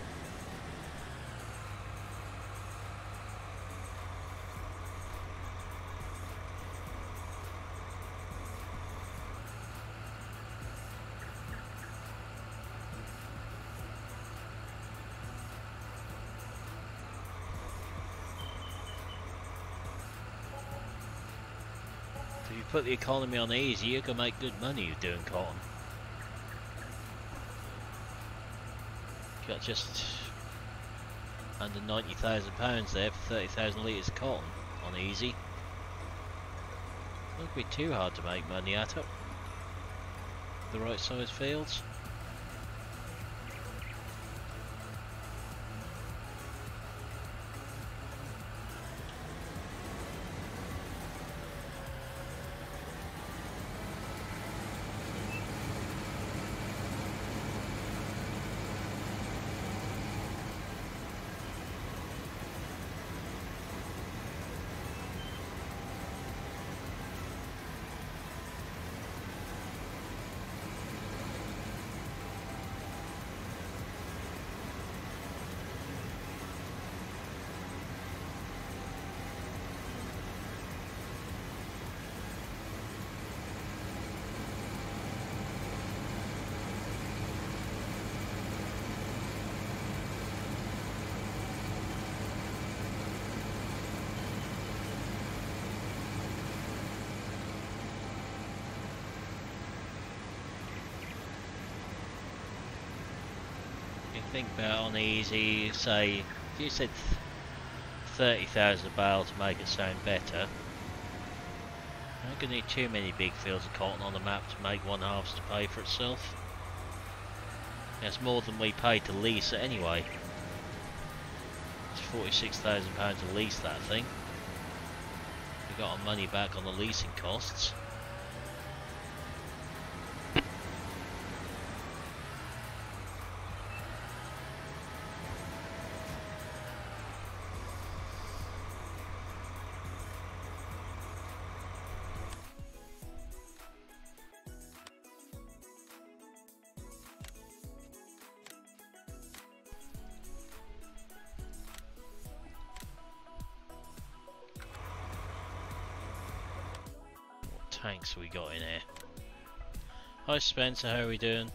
[SPEAKER 1] If you put the economy on easy, you can make good money doing cotton. You got just under ninety thousand pounds there for thirty thousand litres of cotton on easy. Won't be too hard to make money at it. The right size fields. Think about on easy, say, if you said thirty thousand a bale to make it sound better, you're not going to need too many big fields of cotton on the map to make one harvest to pay for itself. That's more than we pay to lease it anyway. It's forty-six thousand pounds to lease that thing. We got our money back on the leasing costs. Tanks we got in here. Hi Spencer, how are we doing?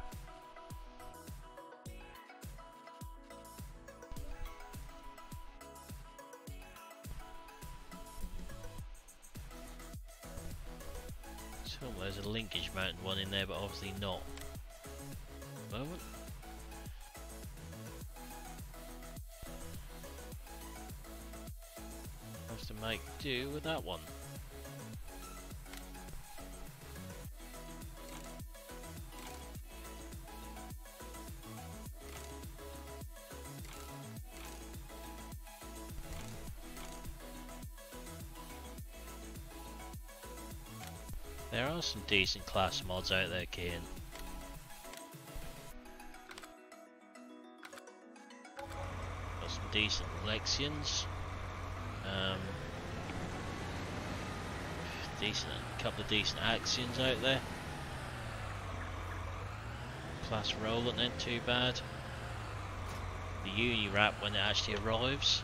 [SPEAKER 1] So there's a linkage mounted one in there, but obviously not. At the moment. Have to make do with that one. There are some decent class mods out there, Kian. Got some decent Lexians. Um, decent, a couple of decent Axions out there. Class Roland ain't too bad. The Uni Wrap when it actually arrives.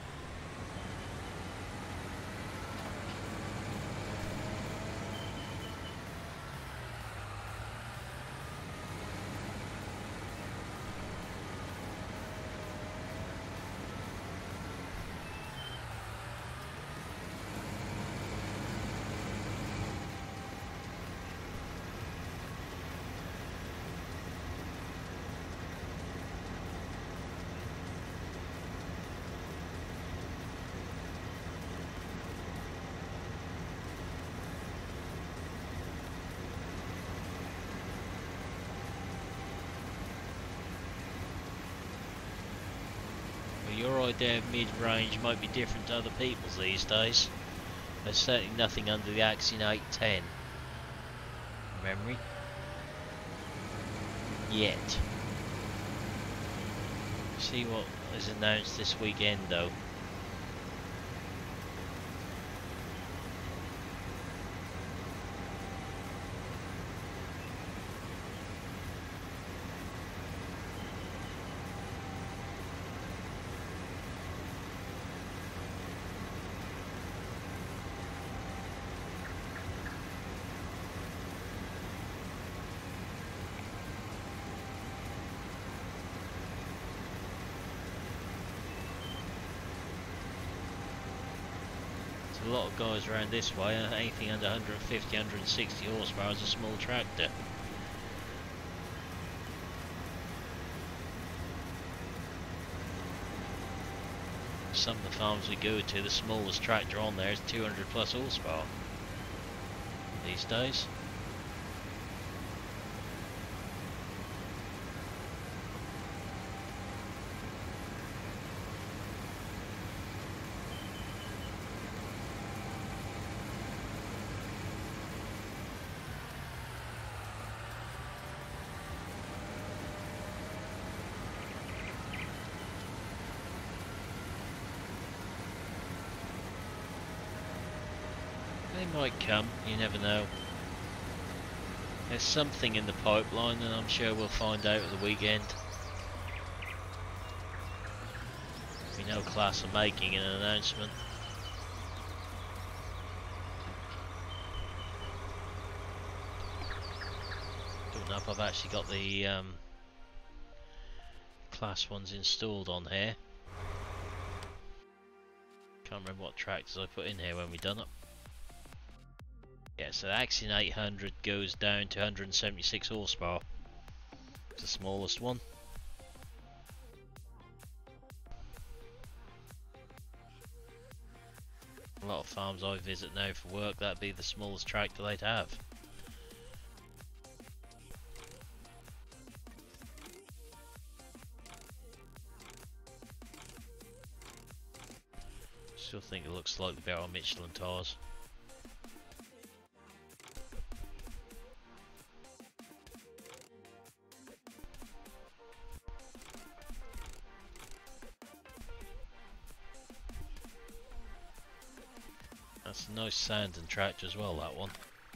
[SPEAKER 1] Your idea of mid-range might be different to other people's these days. There's certainly nothing under the Axion eight ten memory yet. See what is announced this weekend though. A lot of guys around this way, anything under one fifty, one sixty horsepower is a small tractor. Some of the farms we go to, the smallest tractor on there is two hundred plus horsepower these days. They might come, you never know. There's something in the pipeline and I'm sure we'll find out at the weekend. We know class are making an announcement. Don't know if I've actually got the um, class ones installed on here. Can't remember what tractors I put in here when we done it. Yeah, so the Axion eight hundred goes down to one seventy-six horsepower. It's the smallest one. A lot of farms I visit now for work, that'd be the smallest tractor they'd have. Still think it looks slightly better on Michelin tyres. That's a nice sound and tractor as well, that one.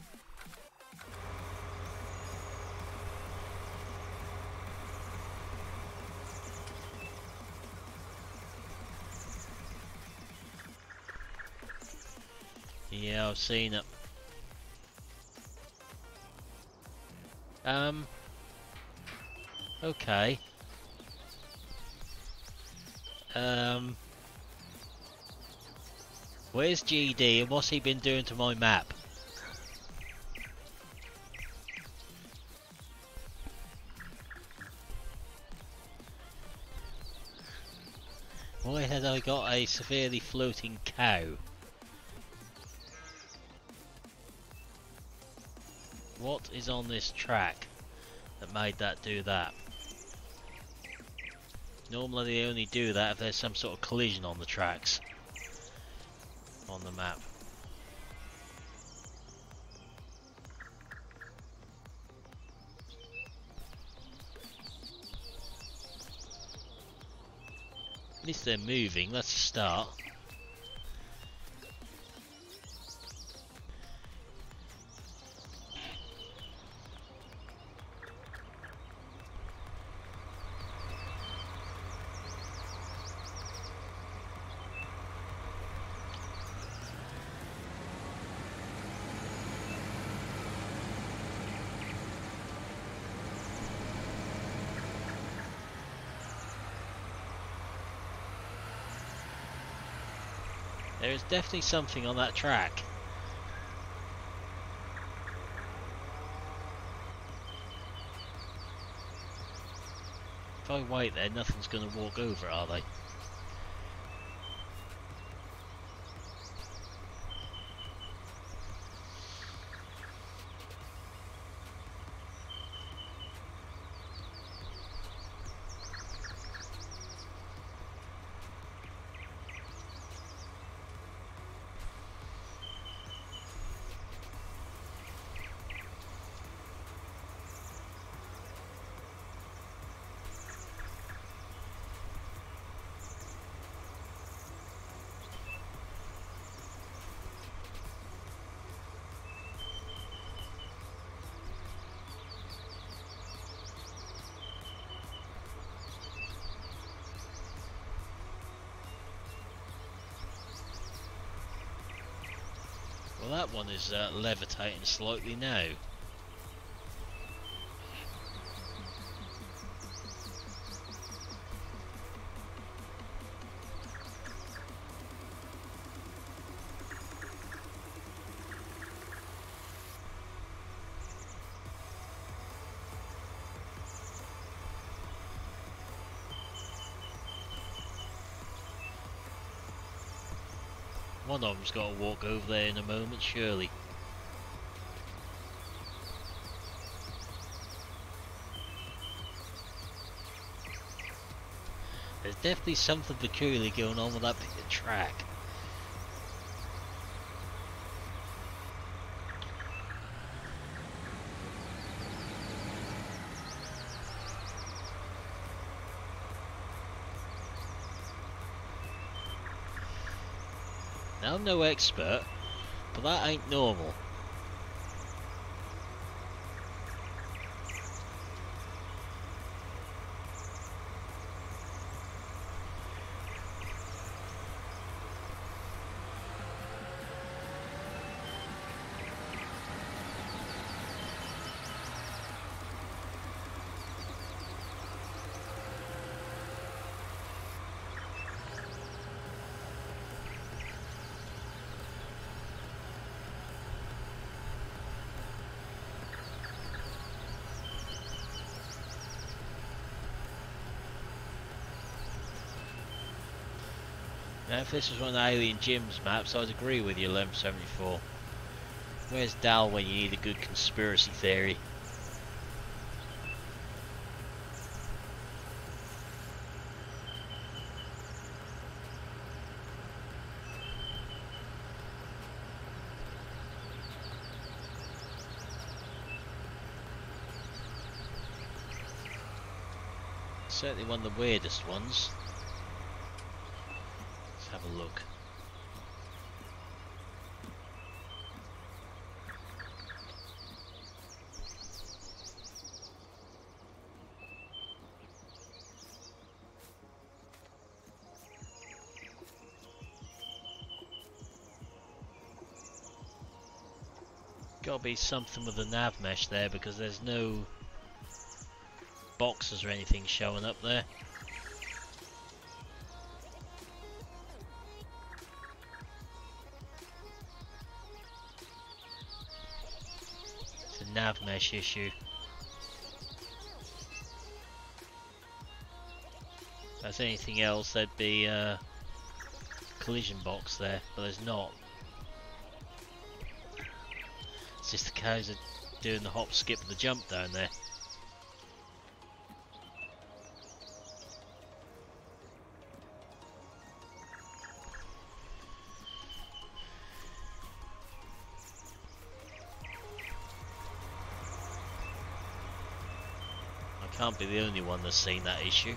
[SPEAKER 1] Yeah, I've seen it. Um. Okay. Um. Where's G D and what's he been doing to my map? Why had I got a severely floating cow? What is on this track that made that do that? Normally they only do that if there's some sort of collision on the tracks. On the map. At least they're moving, that's a start. There is definitely something on that track. If I wait there, nothing's going to walk over, are they? Well, that one is uh, levitating slightly now. One of them's got to walk over there in a moment, surely. There's definitely something peculiar going on with that bit of track. Now, I'm no expert, but that ain't normal. Now, if this was one of the Alien Gyms maps, I'd agree with you, Lem seventy-four. Where's Dal when you need a good conspiracy theory? Certainly one of the weirdest ones. Let's have a look. Gotta be something with the nav mesh there, because there's no boxes or anything showing up there. It's a nav mesh issue. If there's anything else, there'd be a collision box there, but there's not. It's just the cows are doing the hop, skip, and the jump down there. I can't be the only one that's seen that issue.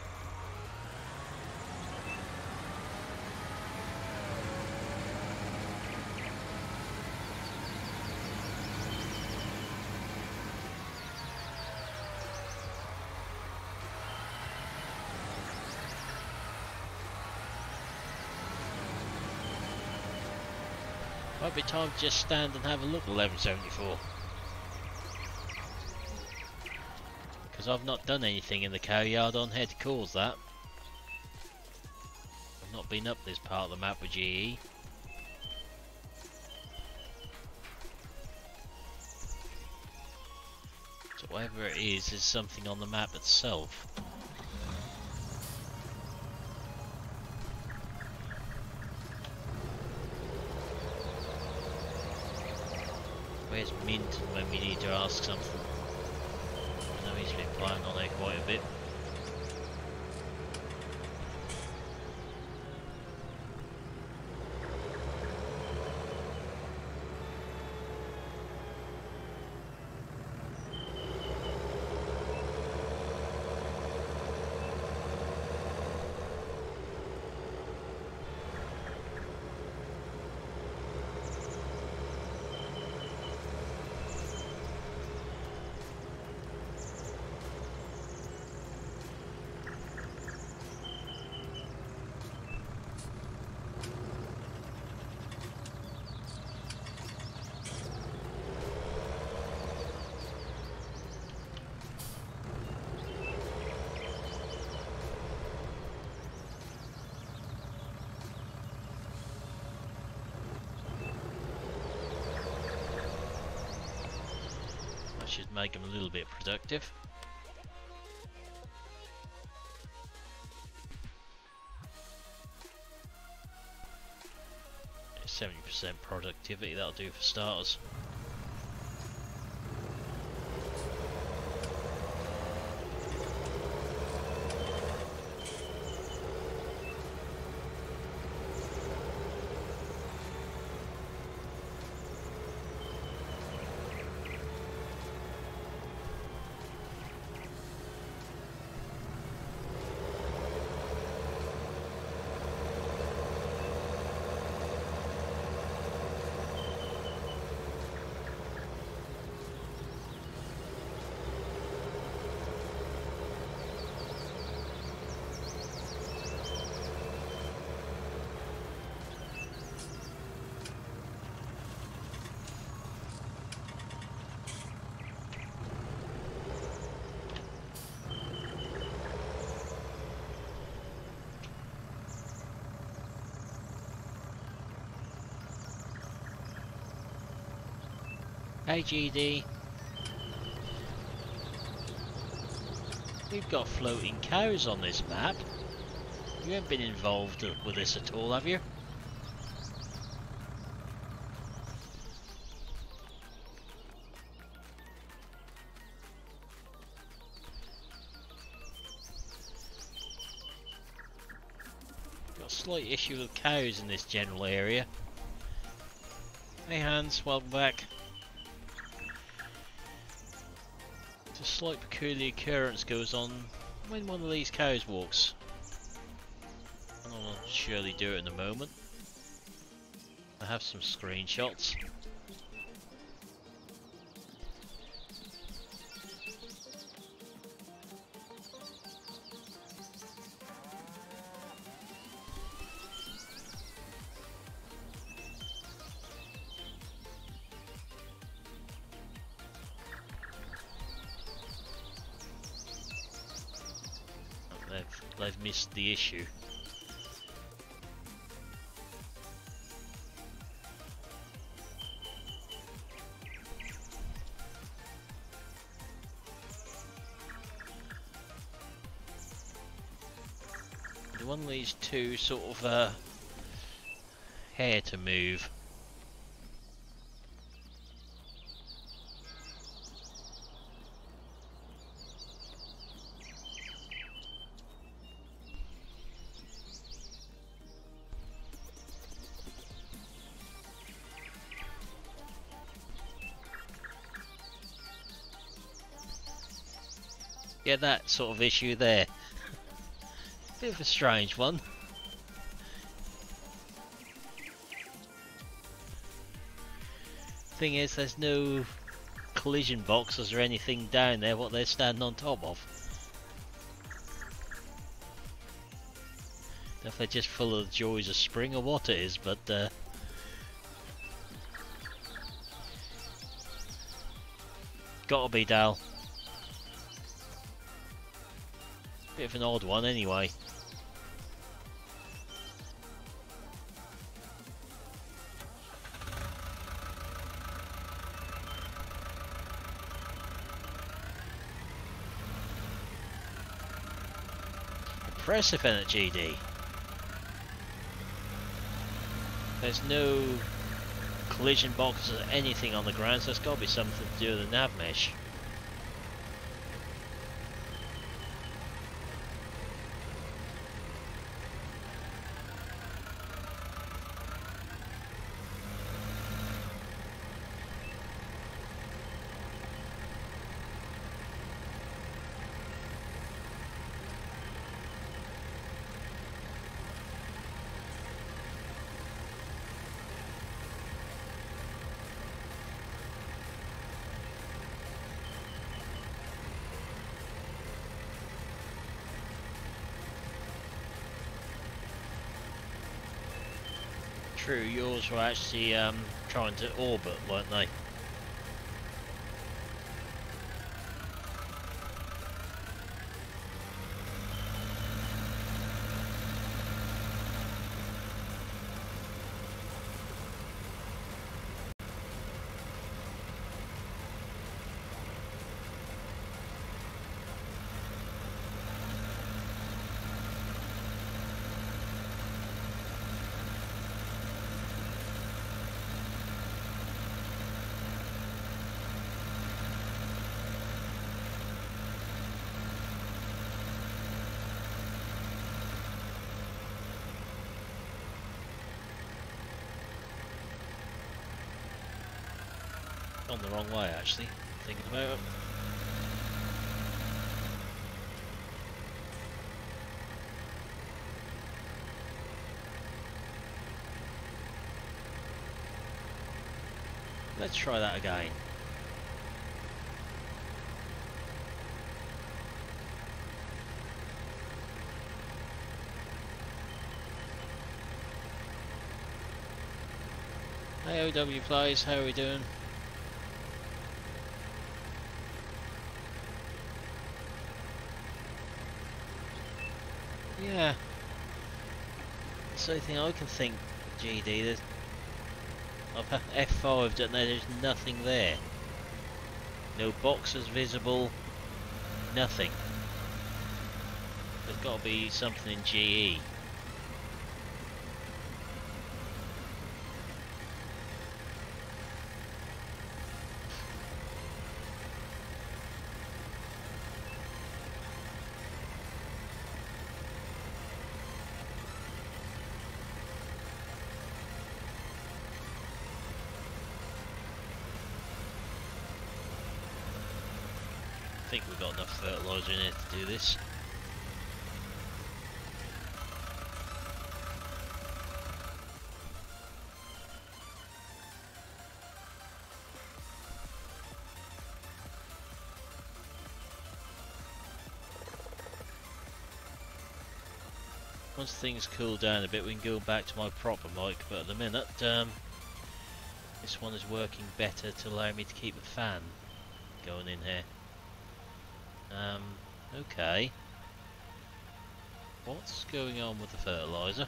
[SPEAKER 1] Might be time to just stand and have a look at eleven seventy-four. Because I've not done anything in the cow yard on here to cause that. I've not been up this part of the map with G E. So whatever it is, is something on the map itself. Where's Minton when we need to ask something? I know he's been playing on there quite a bit. Should make them a little bit productive. seventy percent productivity, that'll do for starters. Hey G D, we've got floating cows on this map. You haven't been involved with this at all, have you? Got a slight issue with cows in this general area. Hey Hans, welcome back. A slight peculiar occurrence goes on When one of these cows walks, I'll surely do it in a moment. I have some screenshots. They've, they've missed the issue. One of these two sort of uh, hair to move. Yeah, that sort of issue there. Bit of a strange one. Thing is, there's no collision boxes or anything down there what they're standing on top of. If they're just full of the joys of spring or what it is, but uh, gotta be Dal. Bit of an odd one anyway. Impressive in at G D. There's no collision boxes or anything on the ground, so it's got to be something to do with the nav mesh. True, yours were actually um, trying to orbit, weren't they? Gone the wrong way actually, thinking about it. Let's try that again. Hey O W Plays, how are we doing? Yeah. That's the only thing I can think, G D, there's I've F five, don't know, there's nothing there. No boxes visible, nothing. There's got to be something in G E. I think we've got enough fertiliser in here to do this. once things cool down a bit, we can go back to my proper mic. But at the minute, um, this one is working better to allow me to keep the fan going in here. Um, okay. What's going on with the fertilizer?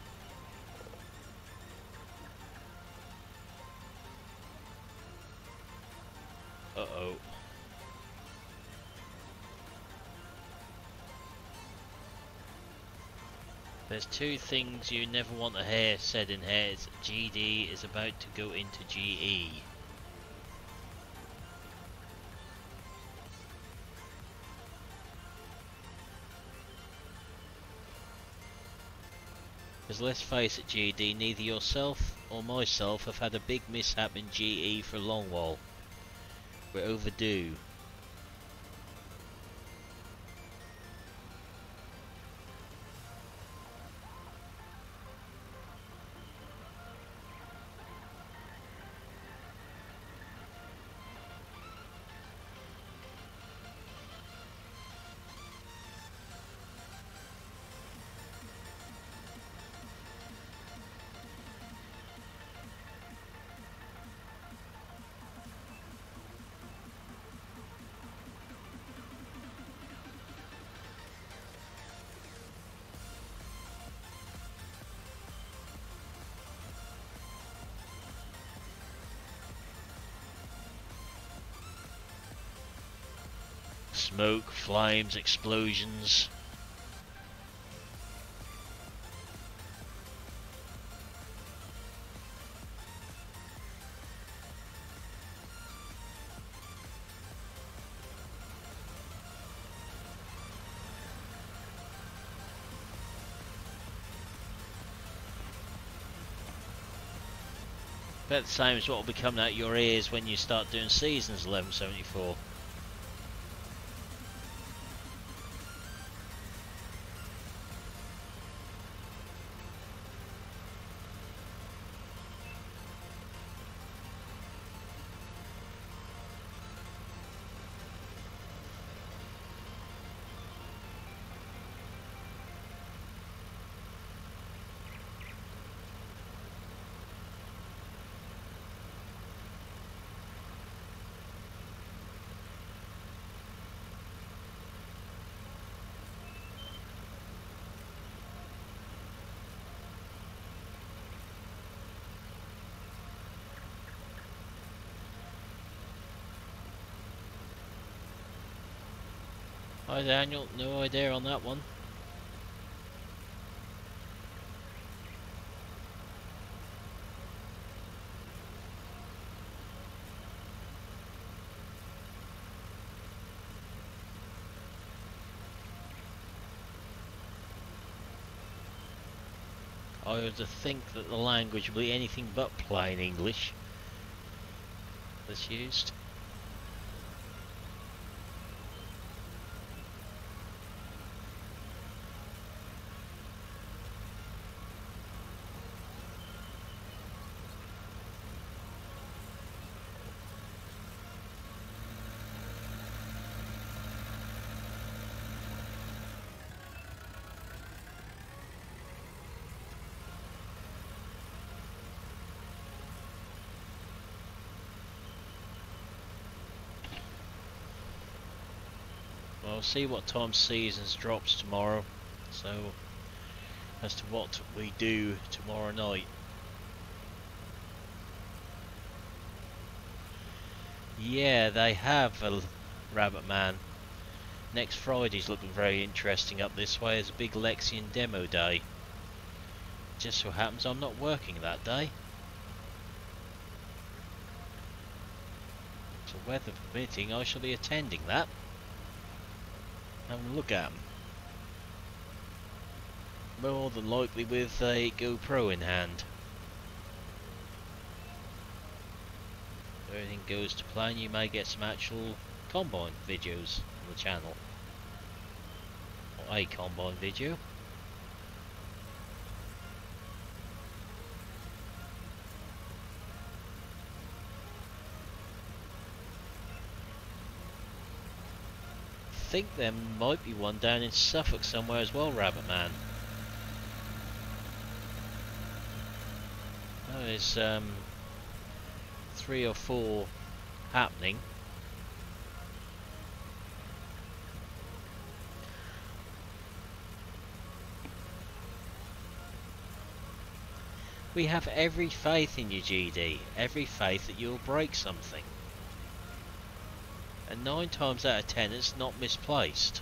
[SPEAKER 1] Uh-oh. There's two things you never want to hear said in here. It's G D is about to go into G E. Because let's face it, G D, neither yourself or myself have had a big mishap in G E for a long while. We're overdue. Smoke, flames, explosions. Bet the same as what will be coming out your ears when you start doing Seasons eleven seventy-four. Hi Daniel, no idea on that one. I would think that the language will be anything but plain English that's used. We'll see what time Seasons drops tomorrow, so as to what we do tomorrow night. Yeah, they have a Rabbit Man. Next Friday's looking very interesting up this way. There's a big Lexian demo day. Just so happens I'm not working that day. So weather permitting, I shall be attending that. Have a look at them. More than likely with a GoPro in hand. If everything goes to plan, you may get some actual Combine videos on the channel. Or a Combine video. I think there might be one down in Suffolk somewhere as well, Rabbit Man. there's um, three or four happening. We have every faith in you, G D. Every faith that you'll break something. And nine times out of ten, it's not misplaced.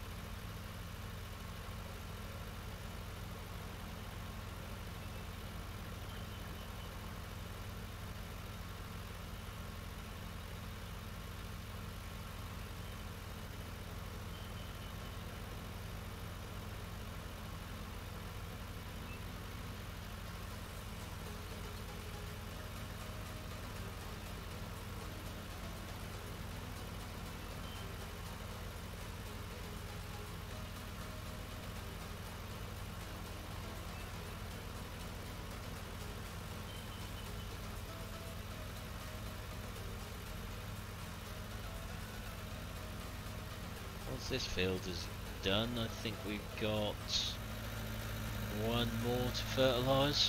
[SPEAKER 1] Once this field is done, I think we've got one more to fertilise.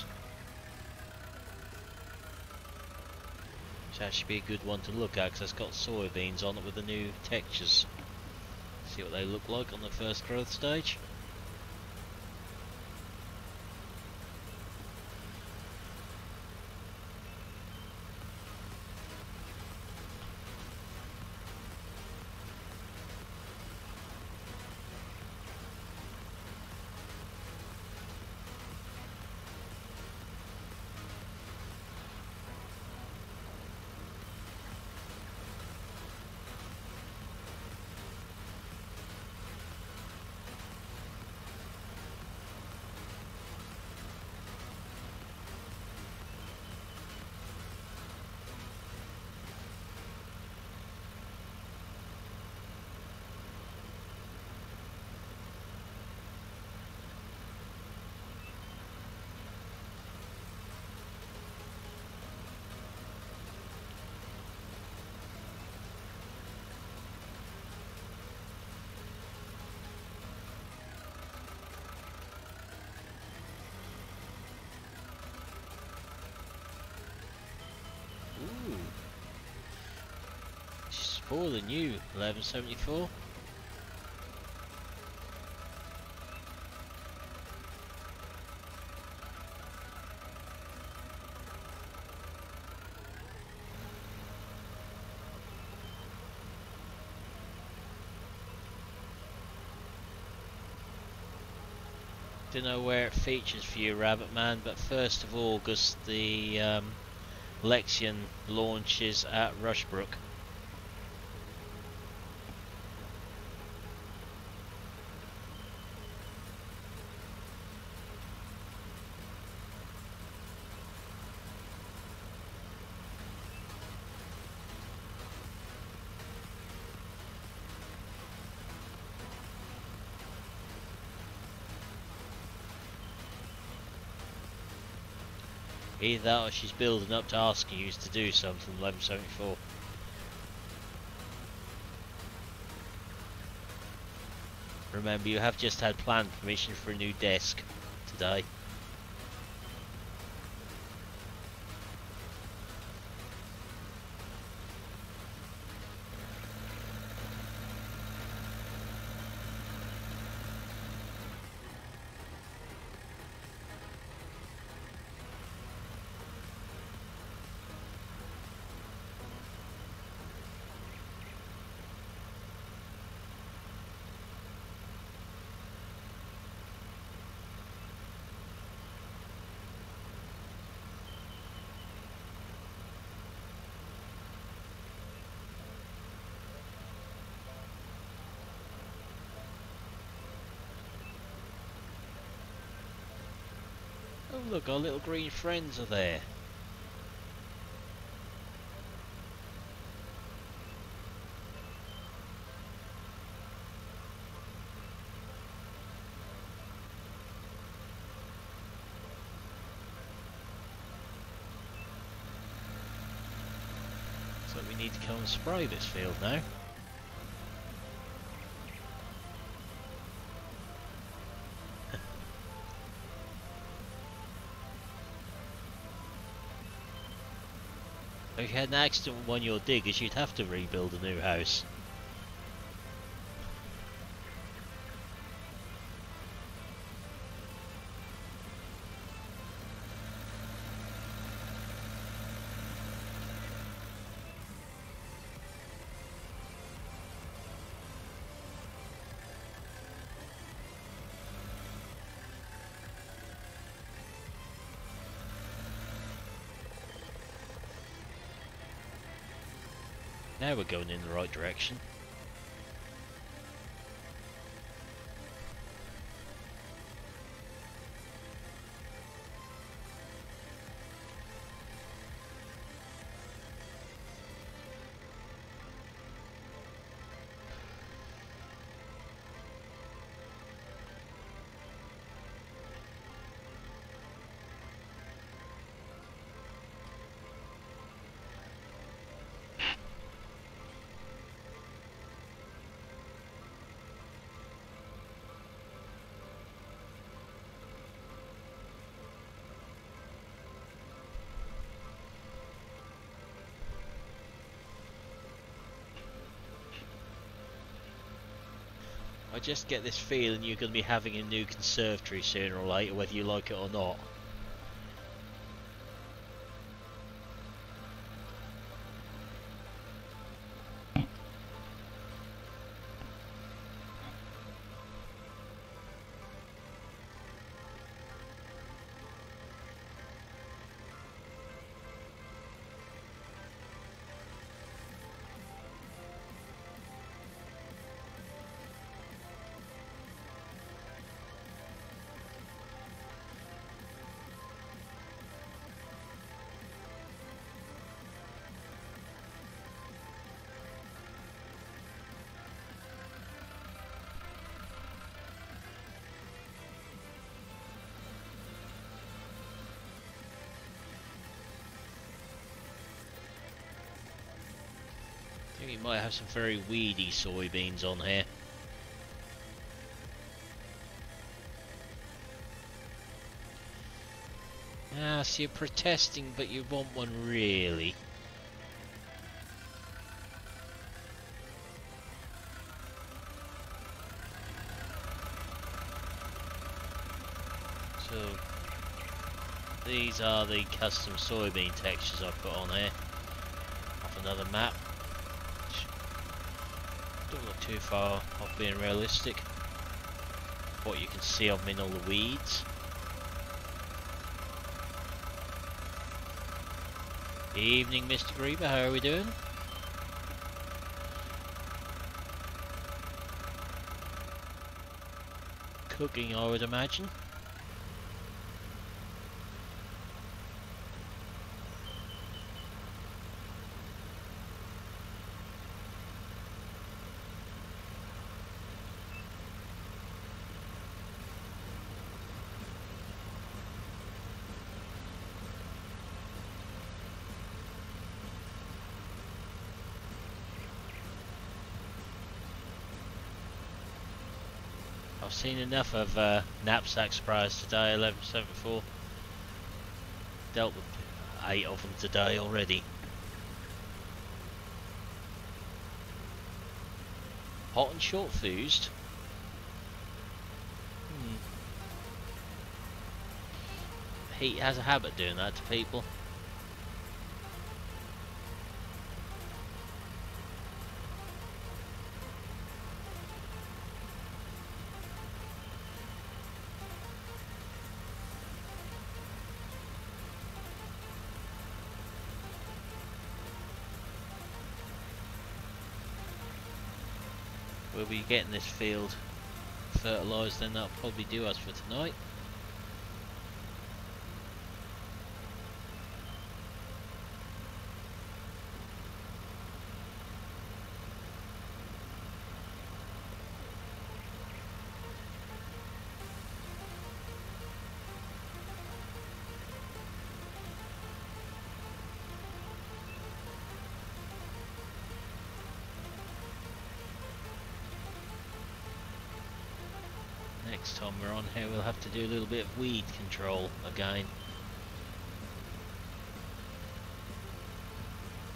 [SPEAKER 1] Which actually be a good one to look at because it's got soybeans on it with the new textures. See what they look like on the first growth stage. For the new eleven seventy-four. Don't know where it features for you, Rabbit Man, but first of August the um, Lexion launches at Rushbrook. Either that or she's building up to asking you to do something, eleven seventy-four. Remember, you have just had planned permission for a new desk today. Oh look, our little green friends are there. So we need to come and spray this field now. if you had an accident with one of your diggers, you'd have to rebuild a new house. Now we're going in the right direction. I just get this feeling you're going to be having a new conservatory sooner or later, whether you like it or not. I think you might have some very weedy soybeans on here. Ah, so you're protesting, but you want one really. So, these are the custom soybean textures I put on here. Off another map. Don't look too far off being realistic. What you can see of them in all the weeds. Evening, Mister Grieber, how are we doing? Cooking, I would imagine. I've seen enough of uh, knapsack sprays today, eleven seventy-four. Dealt with eight of them today already. Hot and short fused. Hmm. Heat has a habit of doing that to people. We'll be getting this field fertilised, and that'll probably do us for tonight. Next time we're on here, we'll have to do a little bit of weed control again.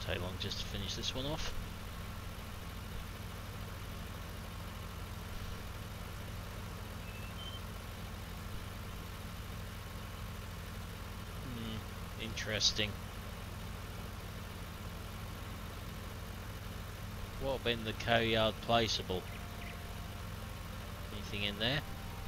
[SPEAKER 1] take long just to finish this one off. Hmm, interesting. What have been the cow yard placeable? Anything in there?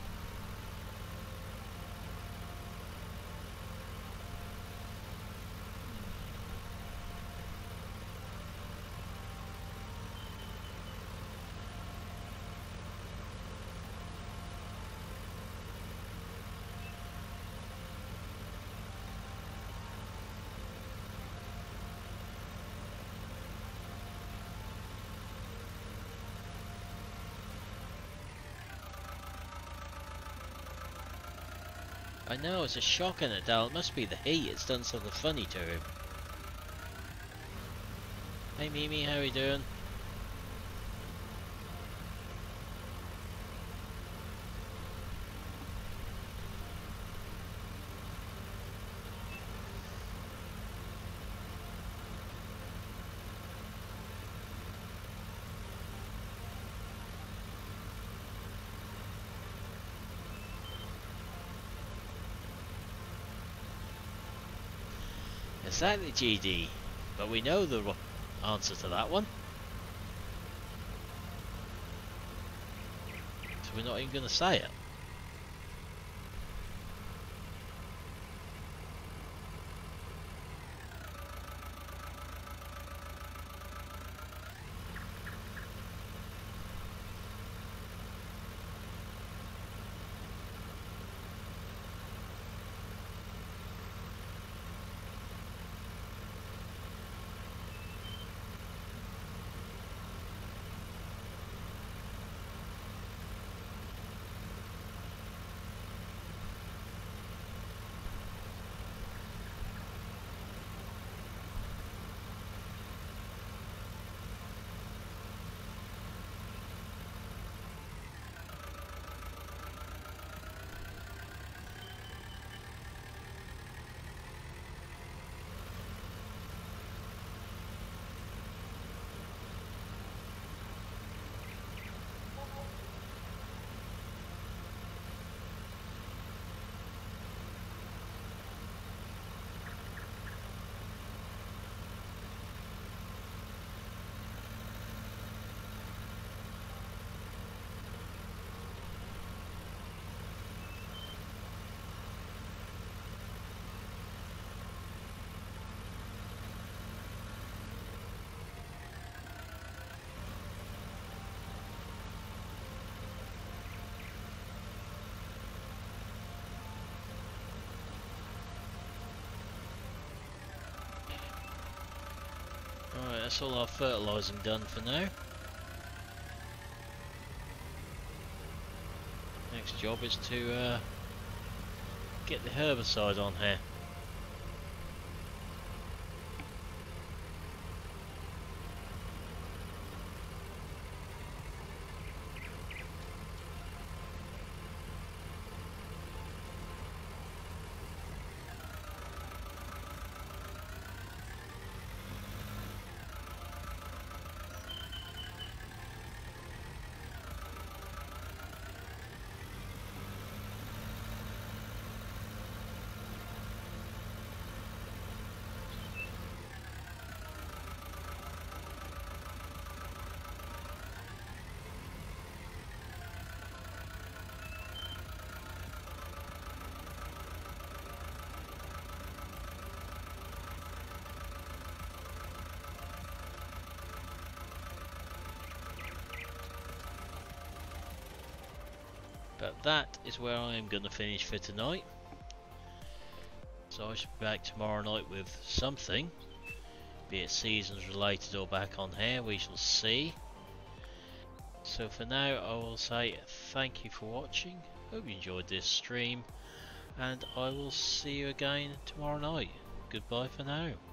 [SPEAKER 1] I know, it's a shock in it, Dal. It must be the heat. It's done something funny to him. Hey Mimi, how are you doing? Exactly, G D. But we know the answer to that one. So we're not even going to say it. Alright, that's all our fertilising done for now. Next job is to uh, get the herbicide on here. But that is where I am going to finish for tonight. So I should be back tomorrow night with something, be it seasons related or back on here, we shall see. So for now I will say thank you for watching, hope you enjoyed this stream, and I will see you again tomorrow night. Goodbye for now.